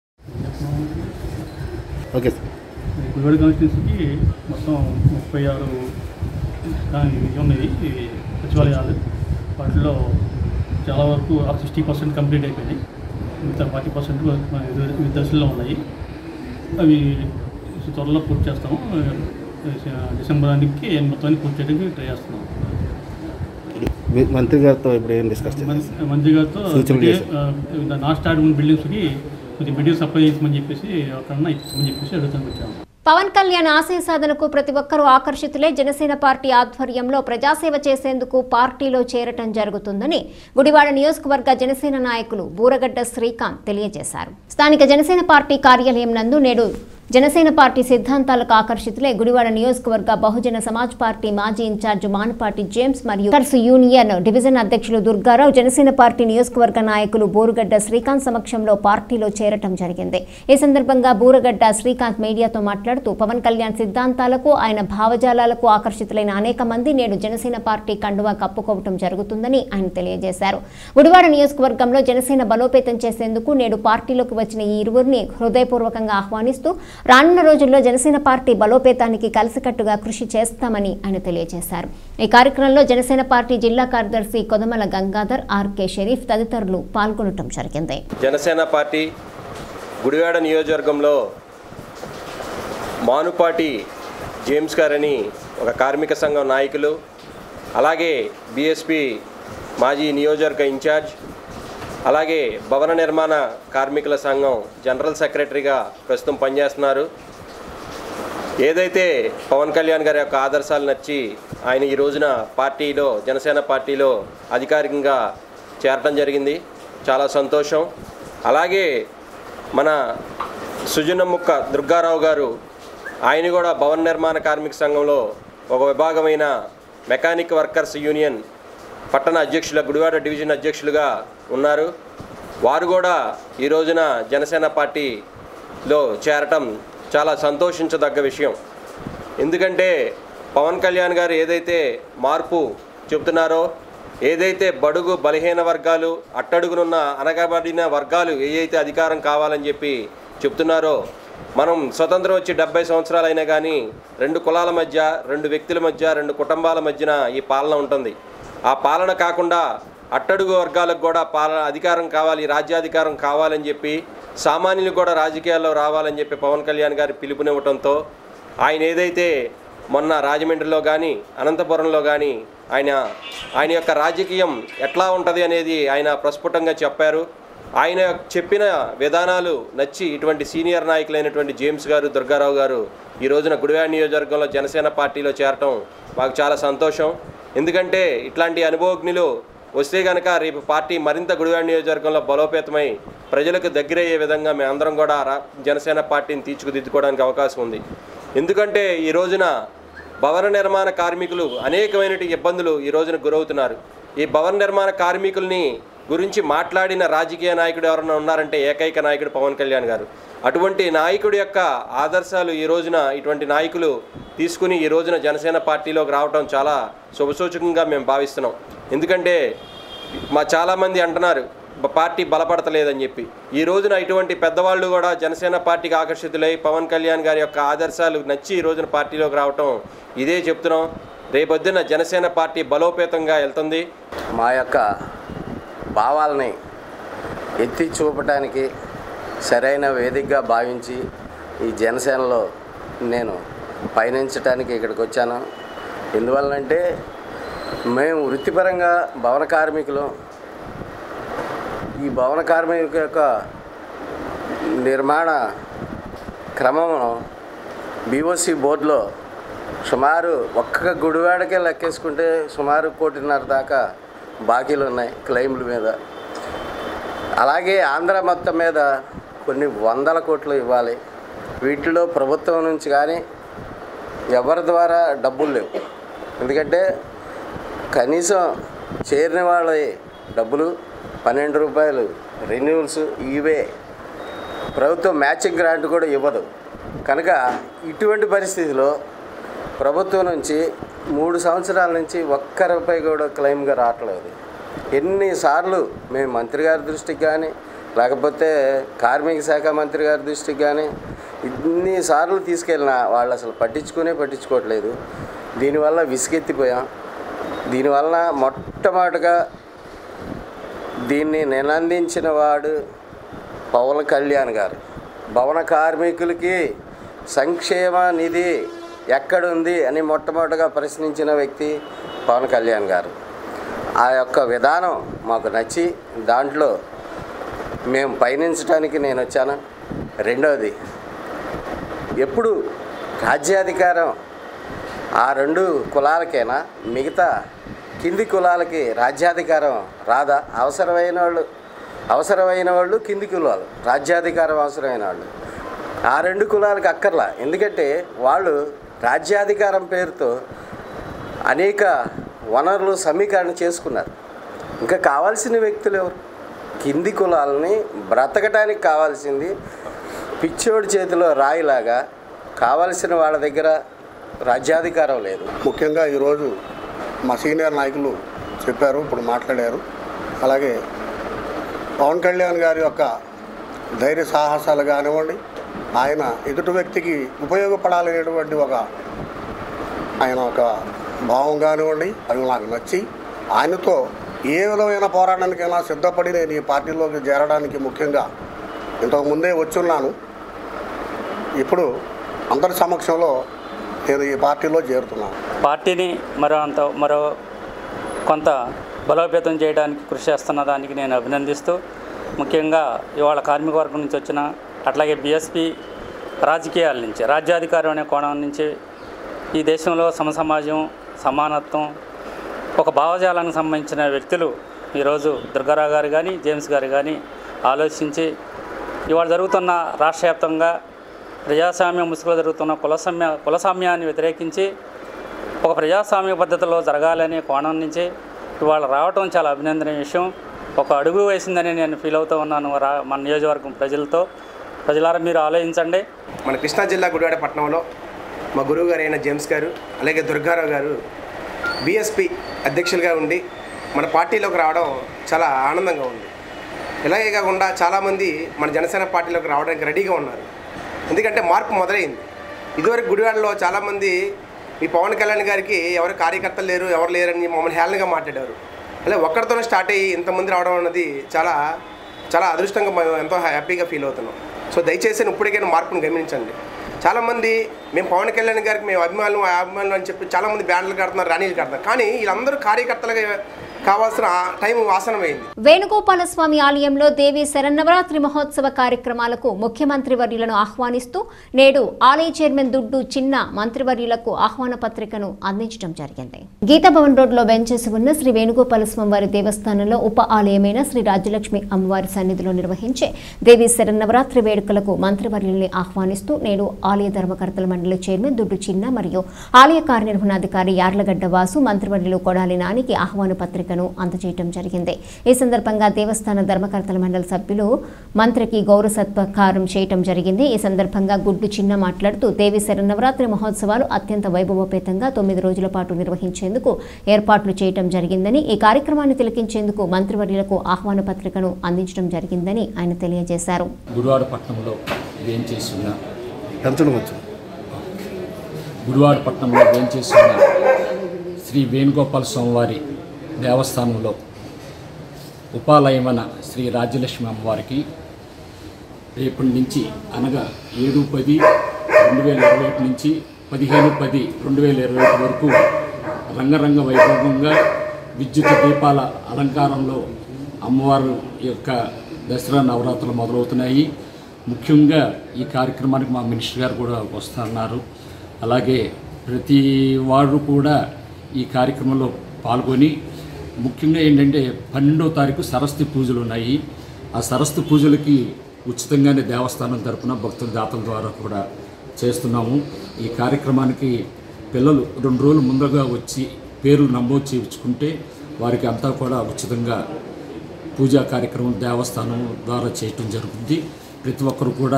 గుడివాడ కాన్స్టిట్యూన్సీకి మొత్తం 36 ఉన్నాయి సచివాలయాలు. వాటిలో చాలా వరకు 60% కంప్లీట్ అయిపోయినాయి. మిగతా 40% దశల్లో ఉన్నాయి. అవి త్వరలో పూర్తి చేస్తాము. డిసెంబర్కి మొత్తాన్ని పూర్తి చేయడానికి ట్రై చేస్తున్నాం. మంత్రి గారితో ఇప్పుడు ఏం డిస్కస్ చేస్తాం? మంత్రి గారితో నాట్ స్టార్ట్ ఉన్న బిల్డింగ్స్కి కొద్దిగా మెటీరియల్ సప్లై చేస్తామని చెప్పేసి అక్కడన్నా ఇస్తామని చెప్పేసి అడుగుతానికి వచ్చాము. పవన్ కళ్యాణ్ ఆశయ సాధనకు ప్రతి ఒక్కరూ ఆకర్షితులే. జనసేన పార్టీ ఆధ్వర్యంలో ప్రజాసేవ చేసేందుకు పార్టీలో చేరటం జరుగుతుందని గుడివాడ నియోజకవర్గ జనసేన నాయకులు బూరగడ్డ శ్రీకాంత్ తెలియజేశారు. స్థానిక జనసేన పార్టీ కార్యాలయం నందు నేడు జనసేన పార్టీ సిద్ధాంతాలకు ఆకర్షితులే గుడివాడ నియోజకవర్గ బహుజన సమాజ్ పార్టీ మాజీ ఇన్ఛార్జ్ మానపాటి జేమ్స్ మరియు కర్స్ యూనియన్ డివిజన్ అధ్యక్షులు దుర్గారావు, జనసేన పార్టీ నియోజకవర్గ నాయకులు బూరగడ్డ శ్రీకాంత్ సమక్షంలో పార్టీలో చేరటం జరిగింది. ఈ సందర్భంగా బూరగడ్డ శ్రీకాంత్ మీడియాతో మాట్లాడుతూ పవన్ కళ్యాణ్ సిద్ధాంతాలకు, ఆయన భావజాలాలకు ఆకర్షితులైన అనేక మంది నేడు జనసేన పార్టీ కండువా కప్పుకోవటం జరుగుతుందని ఆయన తెలియజేశారు. గుడివాడ నియోజకవర్గంలో జనసేన బలోపేతం చేసేందుకు నేడు పార్టీలోకి వచ్చిన ఈ ఇరువురిని హృదయపూర్వకంగా ఆహ్వానిస్తూ రానున్న రోజుల్లో జనసేన పార్టీ బలోపేతానికి కలిసికట్టుగా కృషి చేస్తామని ఆయన తెలియజేశారు. ఈ కార్యక్రమంలో జనసేన పార్టీ జిల్లా కార్యదర్శి కొదమల గంగాధర్, ఆర్కే షరీఫ్ తదితరులు పాల్గొనడం జరిగింది. జనసేన పార్టీ గుడివాడ నియోజకవర్గంలో మానుపాటి జేమ్స్ గారని ఒక కార్మిక సంఘం నాయకులు, అలాగే బీఎస్పీ మాజీ నియోజకవర్గ ఇన్ఛార్జ్, అలాగే భవన నిర్మాణ కార్మికుల సంఘం జనరల్ సెక్రటరీగా ప్రస్తుతం పనిచేస్తున్నారు. ఏదైతే పవన్ కళ్యాణ్ గారి యొక్క ఆదర్శాలు నచ్చి ఆయన ఈ రోజున పార్టీలో, జనసేన పార్టీలో అధికారికంగా చేరటం జరిగింది. చాలా సంతోషం. అలాగే మన సుజనముక్క దుర్గారావు గారు, ఆయన కూడా భవన నిర్మాణ కార్మిక సంఘంలో ఒక విభాగమైన మెకానిక్ వర్కర్స్ యూనియన్ పట్టణ అధ్యక్షుల, గుడివాడ డివిజన్ అధ్యక్షులుగా ఉన్నారు. వారు కూడా ఈ రోజున జనసేన పార్టీలో చేరటం చాలా సంతోషించదగ్గ విషయం. ఎందుకంటే పవన్ కళ్యాణ్ గారు ఏదైతే మార్పు చెబుతున్నారో, ఏదైతే బడుగు బలహీన వర్గాలు, అట్టడుగునున్న అనగబడిన వర్గాలు ఏదైతే అధికారం కావాలని చెప్పి చెప్తున్నారో, మనం స్వతంత్రం వచ్చి 70 సంవత్సరాలైనా కానీ 2 కులాల మధ్య, 2 వ్యక్తుల మధ్య, 2 కుటుంబాల మధ్యన ఈ పాలన ఉంటుంది. ఆ పాలన కాకుండా అట్టడుగు వర్గాలకు కూడా అధికారం కావాలి, రాజ్యాధికారం కావాలని చెప్పి, సామాన్యులు కూడా రాజకీయాల్లో రావాలని చెప్పి పవన్ కళ్యాణ్ గారి పిలుపునివ్వడంతో ఆయన ఏదైతే మొన్న రాజమండ్రిలో కానీ అనంతపురంలో కానీ ఆయన యొక్క రాజకీయం ఎట్లా ఉంటుంది అనేది ఆయన ప్రస్ఫుటంగా చెప్పారు. ఆయన చెప్పిన విధానాలు నచ్చి ఇటువంటి సీనియర్ నాయకులైనటువంటి జేమ్స్ గారు, దుర్గారావు గారు ఈ రోజున గుడివాడ నియోజకవర్గంలో జనసేన పార్టీలో చేరటం మాకు చాలా సంతోషం. ఎందుకంటే ఇట్లాంటి అనుభవజ్ఞులు వస్తే కనుక రేపు పార్టీ మరింత గుడివాడ నియోజకవర్గంలో బలోపేతమై ప్రజలకు దగ్గరయ్యే విధంగా మేమందరం కూడా జనసేన పార్టీని తీర్చిదిద్దుకోవడానికి అవకాశం ఉంది. ఎందుకంటే ఈ రోజున భవన నిర్మాణ కార్మికులు అనేకమైన ఇబ్బందులు ఈ రోజున గురవుతున్నారు. ఈ భవన నిర్మాణ కార్మికుల్ని గురించి మాట్లాడిన రాజకీయ నాయకుడు ఎవరైనా ఉన్నారంటే ఏకైక నాయకుడు పవన్ కళ్యాణ్ గారు. అటువంటి నాయకుడి యొక్క ఆదర్శాలు ఈ రోజున ఇటువంటి నాయకులు తీసుకుని ఈ రోజున జనసేన పార్టీలోకి రావడం చాలా శుభసూచకంగా మేము భావిస్తున్నాం. ఎందుకంటే చాలామంది అంటున్నారు పార్టీ బలపడతలేదని చెప్పి. ఈ రోజున ఇటువంటి పెద్దవాళ్ళు కూడా జనసేన పార్టీకి ఆకర్షితులై పవన్ కళ్యాణ్ గారి యొక్క ఆదర్శాలు నచ్చి ఈ రోజున పార్టీలోకి రావటం ఇదే చెప్తున్నాం. రేపొద్దున జనసేన పార్టీ బలోపేతంగా వెళ్తుంది. మా యొక్క భావాలని ఎత్తి చూపడానికి సరైన వేదికగా భావించి ఈ జనసేనలో నేను పయనించడానికి ఇక్కడికి వచ్చాను. ఎందువల్లంటే మేము వృత్తిపరంగా భవన కార్మికులు, ఈ భవన కార్మికుల యొక్క నిర్మాణ క్రమమును బీఓసీ బోర్డులో సుమారు ఒక్క గుడివాడకే లెక్కేసుకుంటే సుమారు 1.5 దాకా బాకీలు ఉన్నాయి క్లెయిమ్ల మీద. అలాగే ఆంధ్ర మొత్తం మీద కొన్ని 100 కోట్లు ఇవ్వాలి. వీటిలో ప్రభుత్వం నుంచి కానీ ఎవరి ద్వారా డబ్బులు లేవు. ఎందుకంటే కనీసం చేరిన వాళ్ళ డబ్బులు 12 రూపాయలు రెన్యూవల్స్ ఇవే. ప్రభుత్వం మ్యాచింగ్ గ్రాంట్ కూడా ఇవ్వదు. కనుక ఇటువంటి పరిస్థితిలో ప్రభుత్వం నుంచి 3 సంవత్సరాల నుంచి ఒక్క రూపాయి కూడా క్లెయిమ్గా రావట్లేదు. ఎన్నిసార్లు మేము మంత్రి గారి దృష్టికి కానీ లేకపోతే కార్మిక శాఖ మంత్రి గారి దృష్టికి కానీ ఇన్నిసార్లు తీసుకెళ్ళినా వాళ్ళు అసలు పట్టించుకోవట్లేదు. దీనివల్ల విసిగెత్తిపోయాం. దీనివల్ల మొట్టమొదటిగా దీన్ని నినందించిన వాడు పవన్ కళ్యాణ్ గారు. భవన కార్మికులకి సంక్షేమ నిధి ఎక్కడుంది అని మొట్టమొదటిగా ప్రశ్నించిన వ్యక్తి పవన్ కళ్యాణ్ గారు. ఆ యొక్క విధానం మాకు నచ్చి దాంట్లో మేము పయనించడానికి నేను వచ్చాను. రెండవది, ఎప్పుడు రాజ్యాధికారం ఆ 2 కులాలకైనా మిగతా కింది కులాలకి రాజ్యాధికారం రాదా? అవసరమైన వాళ్ళు కింది కులాలు, రాజ్యాధికారం అవసరమైన వాళ్ళు. ఆ 2 కులాలకు అక్కర్లా. ఎందుకంటే వాళ్ళు రాజ్యాధికారం పేరుతో అనేక వనరులు సమీకరణ చేసుకున్నారు. ఇంకా కావాల్సిన వ్యక్తులు ఎవరు? కింది కులాలని బ్రతకడానికి కావాల్సింది పిచ్చోడి చేతిలో రాయిలాగా కావాల్సిన వాళ్ళ దగ్గర రాజ్యాధికారం లేదు. ముఖ్యంగా ఈరోజు మా సీనియర్ నాయకులు చెప్పారు, ఇప్పుడు మాట్లాడారు. అలాగే పవన్ కళ్యాణ్ గారి యొక్క ధైర్య సాహసాలు కానివ్వండి, ఆయన ఎదుటి వ్యక్తికి ఉపయోగపడాలనేటువంటి ఆయన ఒక భావం కానివ్వండి, అవి నాకు నచ్చి ఆయనతో ఏ విధమైన పోరాటానికైనా సిద్ధపడి నేను ఈ పార్టీలోకి చేరడానికి ముఖ్యంగా ఇంతకుముందే వచ్చున్నాను. ఇప్పుడు అందరి సమక్షంలో నేను ఈ పార్టీలో చేరుతున్నాను. పార్టీని మరో కొంత బలోపేతం చేయడానికి కృషి చేస్తున్న దానికి నేను అభినందిస్తూ, ముఖ్యంగా ఇవాళ కార్మిక వర్గం నుంచి వచ్చిన అట్లాగే బీఎస్పీ రాజకీయాల నుంచి రాజ్యాధికారం అనే కోణం నుంచి ఈ దేశంలో సమసమాజం, సమానత్వం, ఒక భావజాలానికి సంబంధించిన వ్యక్తులు ఈరోజు దుర్గారావు గారు కానీ జేమ్స్ గారు కానీ ఆలోచించి ఇవాళ జరుగుతున్న రాష్ట్ర వ్యాప్తంగా ప్రజాస్వామ్య ముసుగులో జరుగుతున్న కులసామ్యాన్ని వ్యతిరేకించి ఒక ప్రజాస్వామ్య పద్ధతిలో జరగాలనే కోణం నుంచి ఇవాళ రావటం చాలా అభినందనీయ విషయం. ఒక అడుగు వేసిందని నేను ఫీల్ అవుతూ ఉన్నాను మన నియోజకవర్గం ప్రజలారా మీరు ఆలోచించండి. మన కృష్ణా జిల్లా గుడివాడ పట్టణంలో మా గురువు గారు అయిన జేమ్స్ గారు అలాగే దుర్గారావు గారు బీఎస్పీ అధ్యక్షులుగా ఉండి మన పార్టీలోకి రావడం చాలా ఆనందంగా ఉంది. ఇలాగే కాకుండా చాలామంది మన జనసేన పార్టీలోకి రావడానికి రెడీగా ఉన్నారు. ఎందుకంటే మార్పు మొదలైంది. ఇదివరకు గుడివాడలో చాలామంది ఈ పవన్ కళ్యాణ్ గారికి ఎవరు కార్యకర్తలు లేరు, ఎవరు లేరని మమ్మల్ని హేళనగా మాట్లాడారు. అలా ఒక్కడితోనే స్టార్ట్ అయ్యి ఇంతమంది రావడం అన్నది చాలా చాలా అదృష్టంగా మేము ఎంతో హ్యాపీగా ఫీల్ అవుతున్నాం. సో దయచేసి ఇప్పటికైనా మార్పును గమనించండి. చాలామంది మేము పవన్ కళ్యాణ్ గారికి మేము అభిమానులు అని చెప్పి చాలామంది బ్యానర్లు కడుతున్నారు, ర్యాలీలు కడుతున్నారు. కానీ వీళ్ళందరూ కార్యకర్తలుగా కావాల్సిన టైం ఆసనమైంది. వేణుగోపాలస్వామి ఆలయంలో దేవి శరన్నవరాత్రి మహోత్సవ కార్యక్రమాలకు ముఖ్యమంత్రి వర్యులను ఆహ్వానిస్తూ నేడు ఆలయ చైర్మన్ దుడ్డు చిన్న మంత్రివర్యులకు ఆహ్వాన పత్రికను అందించడం జరిగింది. గీతాభవన్ రోడ్లో వెంచేసి ఉన్న శ్రీ వేణుగోపాలస్వామి వారి దేవస్థానంలో ఉప ఆలయమైన శ్రీ రాజ్యలక్ష్మి అమ్మవారి సన్నిధిలో నిర్వహించే దేవి శరన్నవరాత్రి వేడుకలకు మంత్రివర్యుల్ని ఆహ్వానిస్తూ నేడు ఆలయ ధర్మకర్తల మండలి చైర్మన్ దుడ్డు చిన్న మరియు ఆలయ కార్యనిర్వహణాధికారి యార్లగడ్డ వాసు మంత్రివర్యులు కొడాలి నానికి ఆహ్వాన పత్రిక అందజేయడం జరిగింది. ఈ సందర్భంగా దేవస్థాన ధర్మకర్తల మండలి సభ్యులు మంత్రికి గౌరవ సత్కారం చేయడం జరిగింది. ఈ సందర్భంగా గుడ్డు చిన్న మాట్లాడుతూ దేవి శరన్నవరాత్రి మహోత్సవాలు అత్యంత వైభవోపేతంగా 9 రోజుల పాటు నిర్వహించేందుకు ఏర్పాట్లు చేయడం జరిగిందని, ఈ కార్యక్రమాన్ని తిలకించేందుకు మంత్రివర్యులకు ఆహ్వాన పత్రికను అందించడం జరిగిందని ఆయన తెలియజేశారు. గుడివాడపట్నంలో వేంచేసిన శ్రీ వేణుగోపాల స్వామివారి దేవస్థానంలో ఉపాలయమైన శ్రీ రాజ్యలక్ష్మి అమ్మవారికి రేపటి నుంచి అనగా 7/10/2021 నుంచి 15/10/2021 వరకు రంగరంగ వైభవంగా విద్యుత్ దీపాల అలంకారంలో అమ్మవారు యొక్క దసరా నవరాత్రులు మొదలవుతున్నాయి. ముఖ్యంగా ఈ కార్యక్రమానికి మా మినిస్టర్ గారు కూడా వస్తున్నారు. అలాగే ప్రతి వారు కూడా ఈ కార్యక్రమంలో పాల్గొని ముఖ్యంగా ఏంటంటే 12వ తారీఖు సరస్వతి పూజలు ఉన్నాయి. ఆ సరస్వతి పూజలకి ఉచితంగానే దేవస్థానం తరపున భక్తుల దాతల ద్వారా కూడా చేస్తున్నాము. ఈ కార్యక్రమానికి పిల్లలు 2 రోజులు ముందుగా వచ్చి పేర్లు నమోదు చేయించుకుంటే వారికి అంతా కూడా ఉచితంగా పూజా కార్యక్రమం దేవస్థానం ద్వారా చేయటం జరుగుతుంది. ప్రతి ఒక్కరు కూడా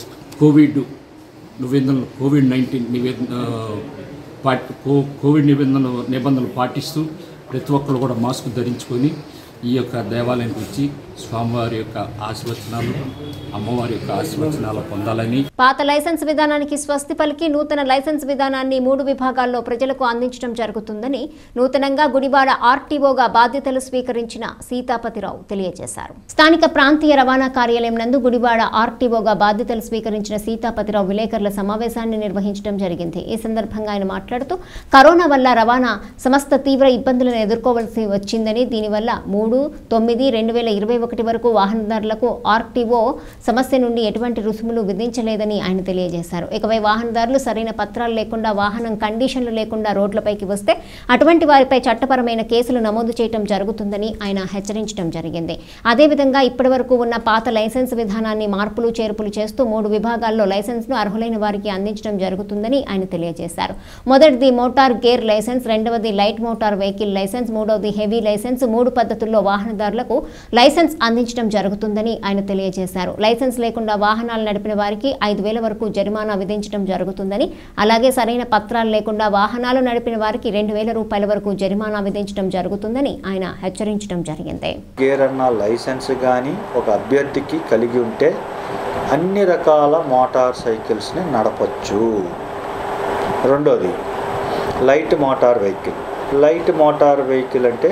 కోవిడ్ నిబంధనలు పాటిస్తూ ప్రతి ఒక్కరు కూడా మాస్క్ ధరించుకొని ఈ యొక్క దేవాలయానికి వచ్చి స్వామివారి యొక్క ఆశీర్వచనాలు, అమ్మవారి యొక్క ఆశీర్వచనాలు పొందాలని. పాత లైసెన్స్ విధానానికి స్వస్తి పలికి నూతన లైసెన్స్ విధానాన్ని 3 విభాగాల్లో ప్రజలకు అందించడం జరుగుతుందని నూతనంగా గుడివాడ ఆర్టీఓగా బాధ్యతలు స్వీకరించిన సీతాపతిరావు తెలియజేశారు. స్థానిక ప్రాంతీయ రవాణా కార్యాలయం నందు గుడివాడ ఆర్టీఓగా బాధ్యతలు స్వీకరించిన సీతాపతిరావు విలేకరుల సమావేశాన్ని నిర్వహించడం జరిగింది. ఈ సందర్భంగా ఆయన మాట్లాడుతూ కరోనా వల్ల రవాణా సంస్థ తీవ్ర ఇబ్బందులను ఎదుర్కోవాల్సి వచ్చిందని, దీనివల్ల 3/9/2021 వరకు వాహనదారులకు ఆర్టీఓ సమస్య నుండి ఎటువంటి రుసుములు విధించలేదని ఆయన తెలియజేశారు. ఇకపై వాహనదారులు సరైన పత్రాలు లేకుండా, వాహనం కండిషన్లు లేకుండా రోడ్లపైకి వస్తే అటువంటి వారిపై చట్టపరమైన కేసులు నమోదు చేయడం జరుగుతుందని ఆయన హెచ్చరించడం జరిగింది. అదేవిధంగా ఇప్పటివరకు ఉన్న పాత లైసెన్స్ విధానాన్ని మార్పులు చేర్పులు చేస్తూ 3 విభాగాల్లో లైసెన్స్ను అర్హులైన వారికి అందించడం జరుగుతుందని ఆయన తెలియజేశారు. మొదటిది మోటార్ గేర్ లైసెన్స్, రెండవది లైట్ మోటార్ వెహికల్ లైసెన్స్, మూడవది హెవీ లైసెన్స్. 3 పద్ధతుల్లో వాహనదారులకు లైసెన్స్ అందించడం జరుగుతుందని ఆయన తెలియజేశారు. లైసెన్స్ లేకుండా వాహనాలు నడిపిన వారికి 5,000 వరకు జరిమానా విధించడం జరుగుతుందని, అలాగే సరైన పత్రాలు లేకుండా వాహనాలు నడిపిన వారికి 2,000 రూపాయల వరకు జరిమానా విధించడం జరుగుతుందని ఆయన హెచ్చరించడం జరిగింది. గేర్ అన్న లైసెన్స్ కానీ ఒక అభ్యర్థికి కలిగి ఉంటే అన్ని రకాల మోటార్ సైకిల్స్ని నడపచ్చు. రెండోది light motor vehicle. Light motor vehicle అంటే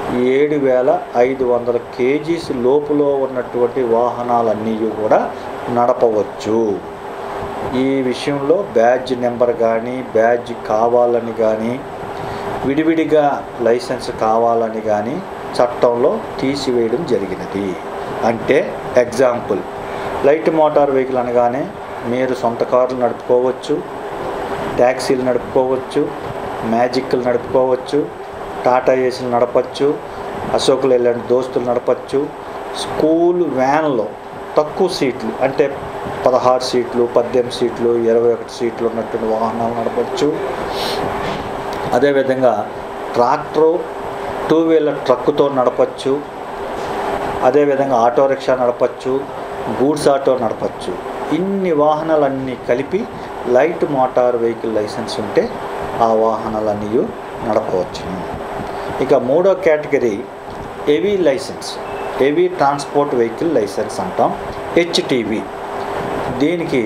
7,500 kgs లోపులో ఉన్నటువంటి వాహనాలన్నీ కూడా నడపవచ్చు. ఈ విషయంలో బ్యాడ్జ్ నెంబర్ కానీ, బ్యాడ్జ్ కావాలని కానీ, విడివిడిగా లైసెన్స్ కావాలని కానీ చట్టంలో తీసివేయడం జరిగినది. అంటే ఎగ్జాంపుల్, లైట్ మోటార్ వెహికల్ అనగానే మీరు సొంత కార్లు నడుపుకోవచ్చు, ట్యాక్సీలు నడుపుకోవచ్చు, మ్యాజిక్లు నడుపుకోవచ్చు, టాటా ఏసీలు నడపచ్చు, అశోకులు వెళ్ళండి దోస్తులు నడపచ్చు. స్కూల్ వ్యాన్లో తక్కువ సీట్లు అంటే 16 సీట్లు, 18 సీట్లు, 21 సీట్లు ఉన్నటువంటి వాహనాలు నడపచ్చు. అదేవిధంగా ట్రాక్టరు, 2 వీలర్ ట్రక్కుతో నడపచ్చు. అదేవిధంగా ఆటో రిక్షా నడపచ్చు, గూడ్స్ ఆటో నడపచ్చు. ఇన్ని వాహనాలన్నీ కలిపి లైట్ మోటార్ వెహికల్ లైసెన్స్ ఉంటే ఆ వాహనాలన్నీ నడపవచ్చు. ఇక 3వ category heavy licence, heavy transport vehicle licence అంటాం, హెచ్టీవీ. దీనికి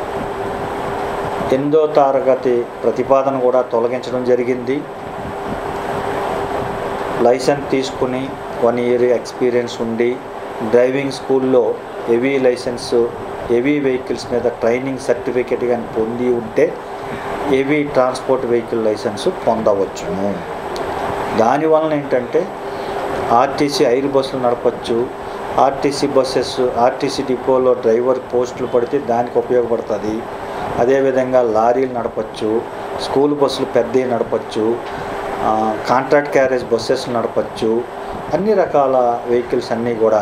8వ తరగతి ప్రతిపాదన కూడా తొలగించడం జరిగింది. లైసెన్స్ తీసుకుని 1 year ఎక్స్పీరియన్స్ ఉండి డ్రైవింగ్ స్కూల్లో హెవీ లైసెన్స్, హెవీ వెహికల్స్ మీద ట్రైనింగ్ సర్టిఫికేట్ కానీ పొంది ఉంటే హెవీ ట్రాన్స్పోర్ట్ వెహికల్ లైసెన్స్ పొందవచ్చును. దానివలన ఏంటంటే ఆర్టీసీ ఐర్ బస్సులు నడపచ్చు, ఆర్టీసీ బస్సెస్, ఆర్టీసీ డిపోలో డ్రైవర్ పోస్టులు పడితే దానికి ఉపయోగపడుతుంది. అదేవిధంగా లారీలు నడపచ్చు, స్కూల్ బస్సులు పెద్దవి నడపచ్చు, కాంట్రాక్ట్ క్యారేజ్ బస్సెస్ నడపచ్చు. అన్ని రకాల వెహికల్స్ అన్నీ కూడా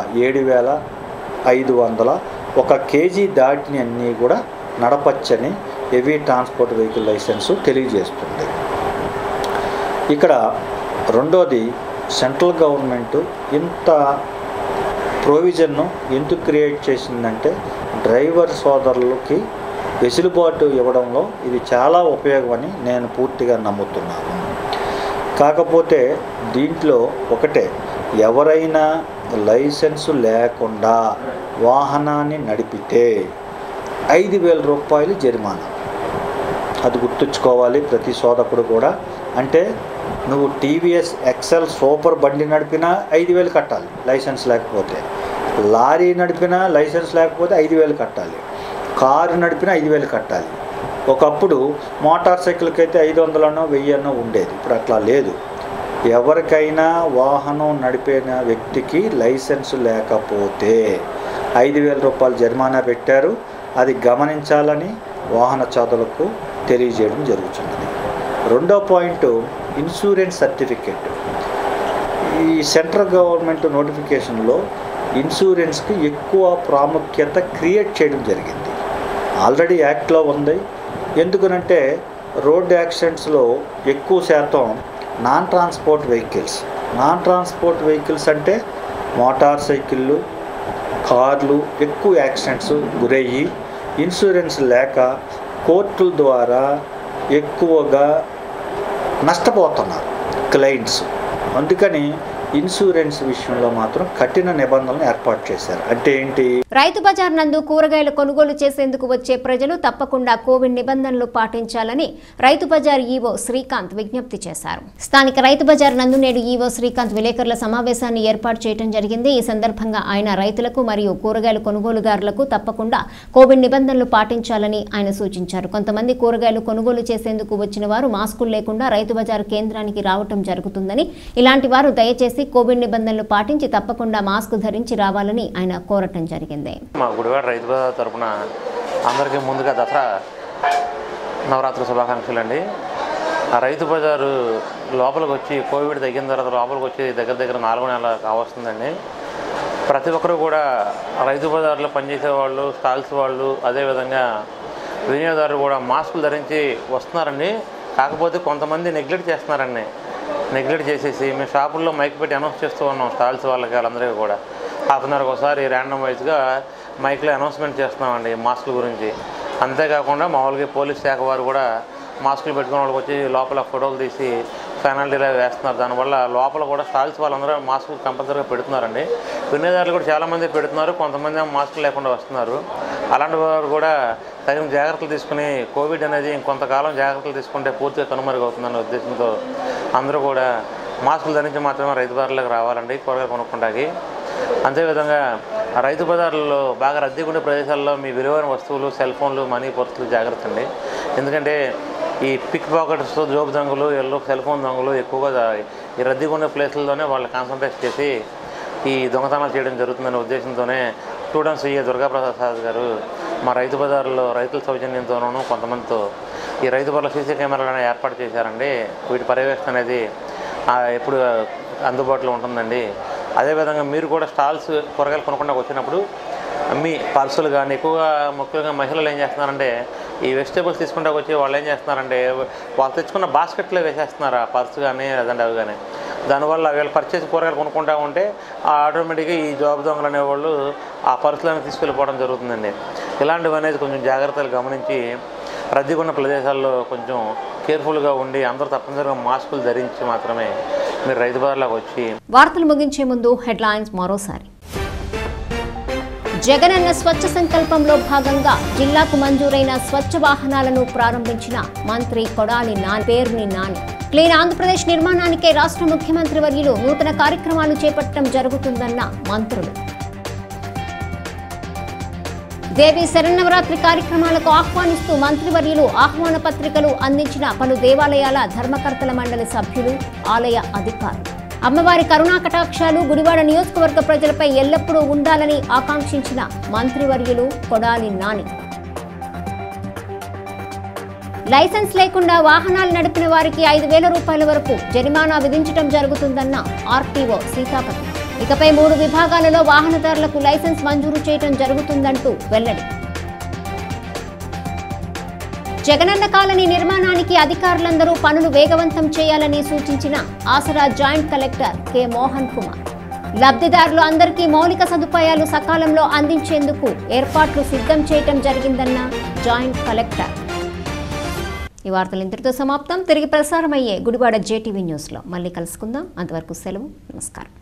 7,500 1 kg దాటిని అన్నీ కూడా నడపచ్చని హెవీ ట్రాన్స్పోర్ట్ వెహికల్ లైసెన్సు తెలియజేస్తుంది. ఇక్కడ రెండోది, సెంట్రల్ గవర్నమెంట్ ఇంత ప్రొవిజన్ను ఎందుకు క్రియేట్ చేసిందంటే డ్రైవర్ సోదరులకి వెసులుబాటు ఇవ్వడంలో ఇది చాలా ఉపయోగమని నేను పూర్తిగా నమ్ముతున్నాను. కాకపోతే దీంట్లో ఒకటే, ఎవరైనా లైసెన్సు లేకుండా వాహనాన్ని నడిపితే 5,000 రూపాయలు జరిమానా. అది గుర్తుంచుకోవాలి ప్రతి సోదకుడు కూడా. అంటే నువ్వు టీవీఎస్ ఎక్సెల్ సూపర్ బండి నడిపినా 5,000 కట్టాలి లైసెన్స్ లేకపోతే, లారీ నడిపినా లైసెన్స్ లేకపోతే 5,000 కట్టాలి, కారు నడిపినా 5,000 కట్టాలి. ఒకప్పుడు మోటార్ సైకిల్కి అయితే 500 1000 ఉండేది, ఇప్పుడు అట్లా లేదు. ఎవరికైనా వాహనం నడిపిన వ్యక్తికి లైసెన్స్ లేకపోతే 5,000 రూపాయలు జరిమానా పెట్టారు. అది గమనించాలని వాహన చాలకులకు తెలియజేయడం జరుగుతున్నది. రెండో పాయింట్ ఇన్సూరెన్స్ సర్టిఫికెట్. ఈ సెంట్రల్ గవర్నమెంట్ నోటిఫికేషన్లో ఇన్సూరెన్స్కి ఎక్కువ ప్రాముఖ్యత క్రియేట్ చేయడం జరిగింది. ఆల్రెడీ యాక్ట్లో ఉంది. ఎందుకనంటే రోడ్ యాక్సిడెంట్స్లో ఎక్కువ శాతం నాన్ ట్రాన్స్పోర్ట్ వెహికల్స్ అంటే మోటార్ సైకిళ్ళు, కార్లు ఎక్కువ యాక్సిడెంట్స్ గురయ్యి ఇన్సూరెన్స్ లేక కోర్టుల ద్వారా ఎక్కువగా నష్టపోతున్నారు క్లయింట్స్. అందుకని ఇన్సూరెన్స్ విషయంలో మాత్రం కఠిన నిబంధనలు ఏర్పాటు చేశారు. అంటే ఏంటి? రైతు బజార్ నందు కూరగాయలు కొనుగోలు చేసేందుకు వచ్చే ప్రజలు తప్పకుండా కోవిడ్ నిబంధనలు పాటించాలని రైతు బజార్ ఈవో శ్రీకాంత్ విజ్ఞప్తి చేశారు. స్థానిక రైతు బజార్ నందు నేడు ఈవో శ్రీకాంత్ విలేకరుల సమావేశాన్ని ఏర్పాటు చేయడం జరిగింది. ఈ సందర్భంగా ఆయన రైతులకు మరియు కూరగాయల కొనుగోలుదారులకు తప్పకుండా కోవిడ్ నిబంధనలు పాటించాలని ఆయన సూచించారు. కొంతమంది కూరగాయలు కొనుగోలు చేసేందుకు వచ్చిన వారు మాస్కులు లేకుండా రైతు బజార్ కేంద్రానికి రావటం జరుగుతుందని, ఇలాంటి వారు దయచేసి కోవిడ్ నిబంధనలు పాటించి తప్పకుండా మాస్క్ ధరించి రావాలని ఆయన కోరటం జరిగింది. మా గుడివాడ రైతు బజార్ తరఫున అందరికీ ముందుగా దసరా నవరాత్రి శుభాకాంక్షలు అండి. ఆ రైతు బజారు లోపలికి వచ్చి కోవిడ్ తగ్గిన తర్వాత లోపలికి వచ్చి దగ్గర 4 నెలలు కావస్తుందండి. ప్రతి ఒక్కరూ కూడా రైతు బజార్లో పనిచేసే వాళ్ళు, స్టాల్స్ వాళ్ళు, అదేవిధంగా వినియోగదారులు కూడా మాస్కులు ధరించి వస్తున్నారండి. కాకపోతే కొంతమంది నెగ్లెక్ట్ చేస్తున్నారండి. నెగ్లెక్ట్ చేసేసి మేము షాపుల్లో మైక్ పెట్టి అనౌన్స్ చేస్తూ ఉన్నాం స్టాల్స్ వాళ్ళకి, వాళ్ళందరికీ కూడా హాఫ్అన్అవర్కి ఒకసారి ర్యాండమ్ వైజ్గా మైక్లో అనౌన్స్మెంట్ చేస్తున్నామండి మాస్కుల గురించి. అంతేకాకుండా మామూలుగా పోలీస్ శాఖ వారు కూడా మాస్కులు పెట్టుకున్న వాళ్ళకి వచ్చి లోపల ఫోటోలు తీసి పెనాల్టీలా వేస్తున్నారు. దానివల్ల లోపల కూడా స్టాల్స్ వాళ్ళందరూ మాస్కులు కంపల్సరీగా పెడుతున్నారండి. వినియోగదారులు కూడా చాలామంది పెడుతున్నారు, కొంతమంది మాస్కులు లేకుండా వస్తున్నారు. అలాంటి వారు కూడా తగిన జాగ్రత్తలు తీసుకుని కోవిడ్ అనేది ఇంకొంతకాలం జాగ్రత్తలు తీసుకుంటే పూర్తిగా కనుమరుగవుతుందన్న ఉద్దేశంతో అందరూ కూడా మాస్కులు ధరించి మాత్రమే రైతు బజార్లకు రావాలండి కూరగాయలు కొనుక్కోవడానికి. అంతేవిధంగా రైతు బజార్లలో బాగా రద్దీగా ఉండే ప్రదేశాల్లో మీ విలువైన వస్తువులు, సెల్ ఫోన్లు, మనీ పర్సులు జాగ్రత్త అండి. ఎందుకంటే ఈ పిక్ పాకెట్స్, జోబు దొంగలు, సెల్ ఫోన్ దొంగలు ఎక్కువగా ఈ రద్దీగా ఉండే ప్లేస్లలోనే వాళ్ళు కాన్సన్ట్రేట్ చేసి ఈ దొంగతనాలు చేయడం జరుగుతుందనే ఉద్దేశంతోనే స్టూడెంట్స్ దుర్గాప్రసాద్ గారు మా రైతు బజార్లో రైతుల సౌజన్యంతోనూ కొంతమందితో ఈ రైతు బజార్లో సీసీ కెమెరాలను ఏర్పాటు చేశారండి. వీటి పర్యవేక్షణ అనేది ఎప్పుడు అందుబాటులో ఉంటుందండి. అదేవిధంగా మీరు కూడా స్టాల్స్ కూరగాయలు కొనకుండా వచ్చినప్పుడు మీ పర్సులు కానీ ఎక్కువగా ముఖ్యంగా మహిళలు ఏం చేస్తున్నారంటే ఈ వెజిటేబుల్స్ తీసుకుంటా వచ్చి వాళ్ళు ఏం చేస్తున్నారంటే వాళ్ళు తెచ్చుకున్న బాస్కెట్లో వేసేస్తున్నారు ఆ పర్సు కానీ అదండి అవి కానీ. దానివల్ల వీళ్ళు పర్చేసి కూరగాయలు కొనుక్కుంటా ఉంటే ఆటోమేటిక్గా ఈ జాబ్ దొంగలు అనేవాళ్ళు ఆ పర్సులను తీసుకెళ్ళిపోవడం జరుగుతుందండి. ఇలాంటివి అనేది కొంచెం జాగ్రత్తలు గమనించి రద్దీగా ఉన్న ప్రదేశాల్లో కొంచెం కేర్ఫుల్గా ఉండి అందరూ తప్పనిసరిగా మాస్కులు ధరించి మాత్రమే మీరు రైతు బజార్లోకి వచ్చి. వార్తలు ముగించే ముందు హెడ్లైన్స్ మరోసారి. జగనన్న స్వచ్ఛ సంకల్పంలో భాగంగా జిల్లాకు మంజూరైన స్వచ్ఛ వాహనాలను ప్రారంభించిన మంత్రి కొడాలి పేర్ని నాని. క్లీన్ ఆంధ్రప్రదేశ్ నిర్మాణానికే రాష్ట్ర ముఖ్యమంత్రి వర్యులు నూతన కార్యక్రమాలు చేపట్టడం జరుగుతుందన్న మంత్రులు. దేవి శరన్నవరాత్రి కార్యక్రమాలకు ఆహ్వానిస్తూ మంత్రివర్యులు ఆహ్వాన పత్రికలు అందించిన పలు దేవాలయాల ధర్మకర్తల మండలి సభ్యులు, ఆలయ అధికారులు. అమ్మవారి కరుణా కటాక్షాలు గుడివాడ నియోజకవర్గ ప్రజలపై ఎల్లప్పుడూ ఉండాలని ఆకాంక్షించిన మంత్రివర్యులు కొడాలి నాని. లైసెన్స్ లేకుండా వాహనాలు నడిపిన వారికి 5,000 రూపాయల వరకు జరిమానా విధించడం జరుగుతుందన్న ఆర్టీఓ సీతాపతి. ఇకపై 3 విభాగాలలో వాహనదారులకు లైసెన్స్ మంజూరు చేయడం జరుగుతుందంటూ వెల్లడి. జగనన్న కాలనీ నిర్మాణానికి అధికారులందరూ పనులు వేగవంతం చేయాలని సూచించిన Aasara joint collector K Mohan Kumar. లబ్ధిదారులు అందరికీ మౌలిక సదుపాయాలు సకాలంలో అందించేందుకు ఏర్పాట్లు సిద్ధం చేయడం జరిగిందన్న జాయింట్ కలెక్టర్. ఈ వార్తలు ఇంతటితో సమాప్తం. తిరిగి ప్రసారమయ్యే గుడివాడ జేటీవీ న్యూస్లో మళ్ళీ కలుసుకుందాం. అంతవరకు సెలవు. నమస్కారం.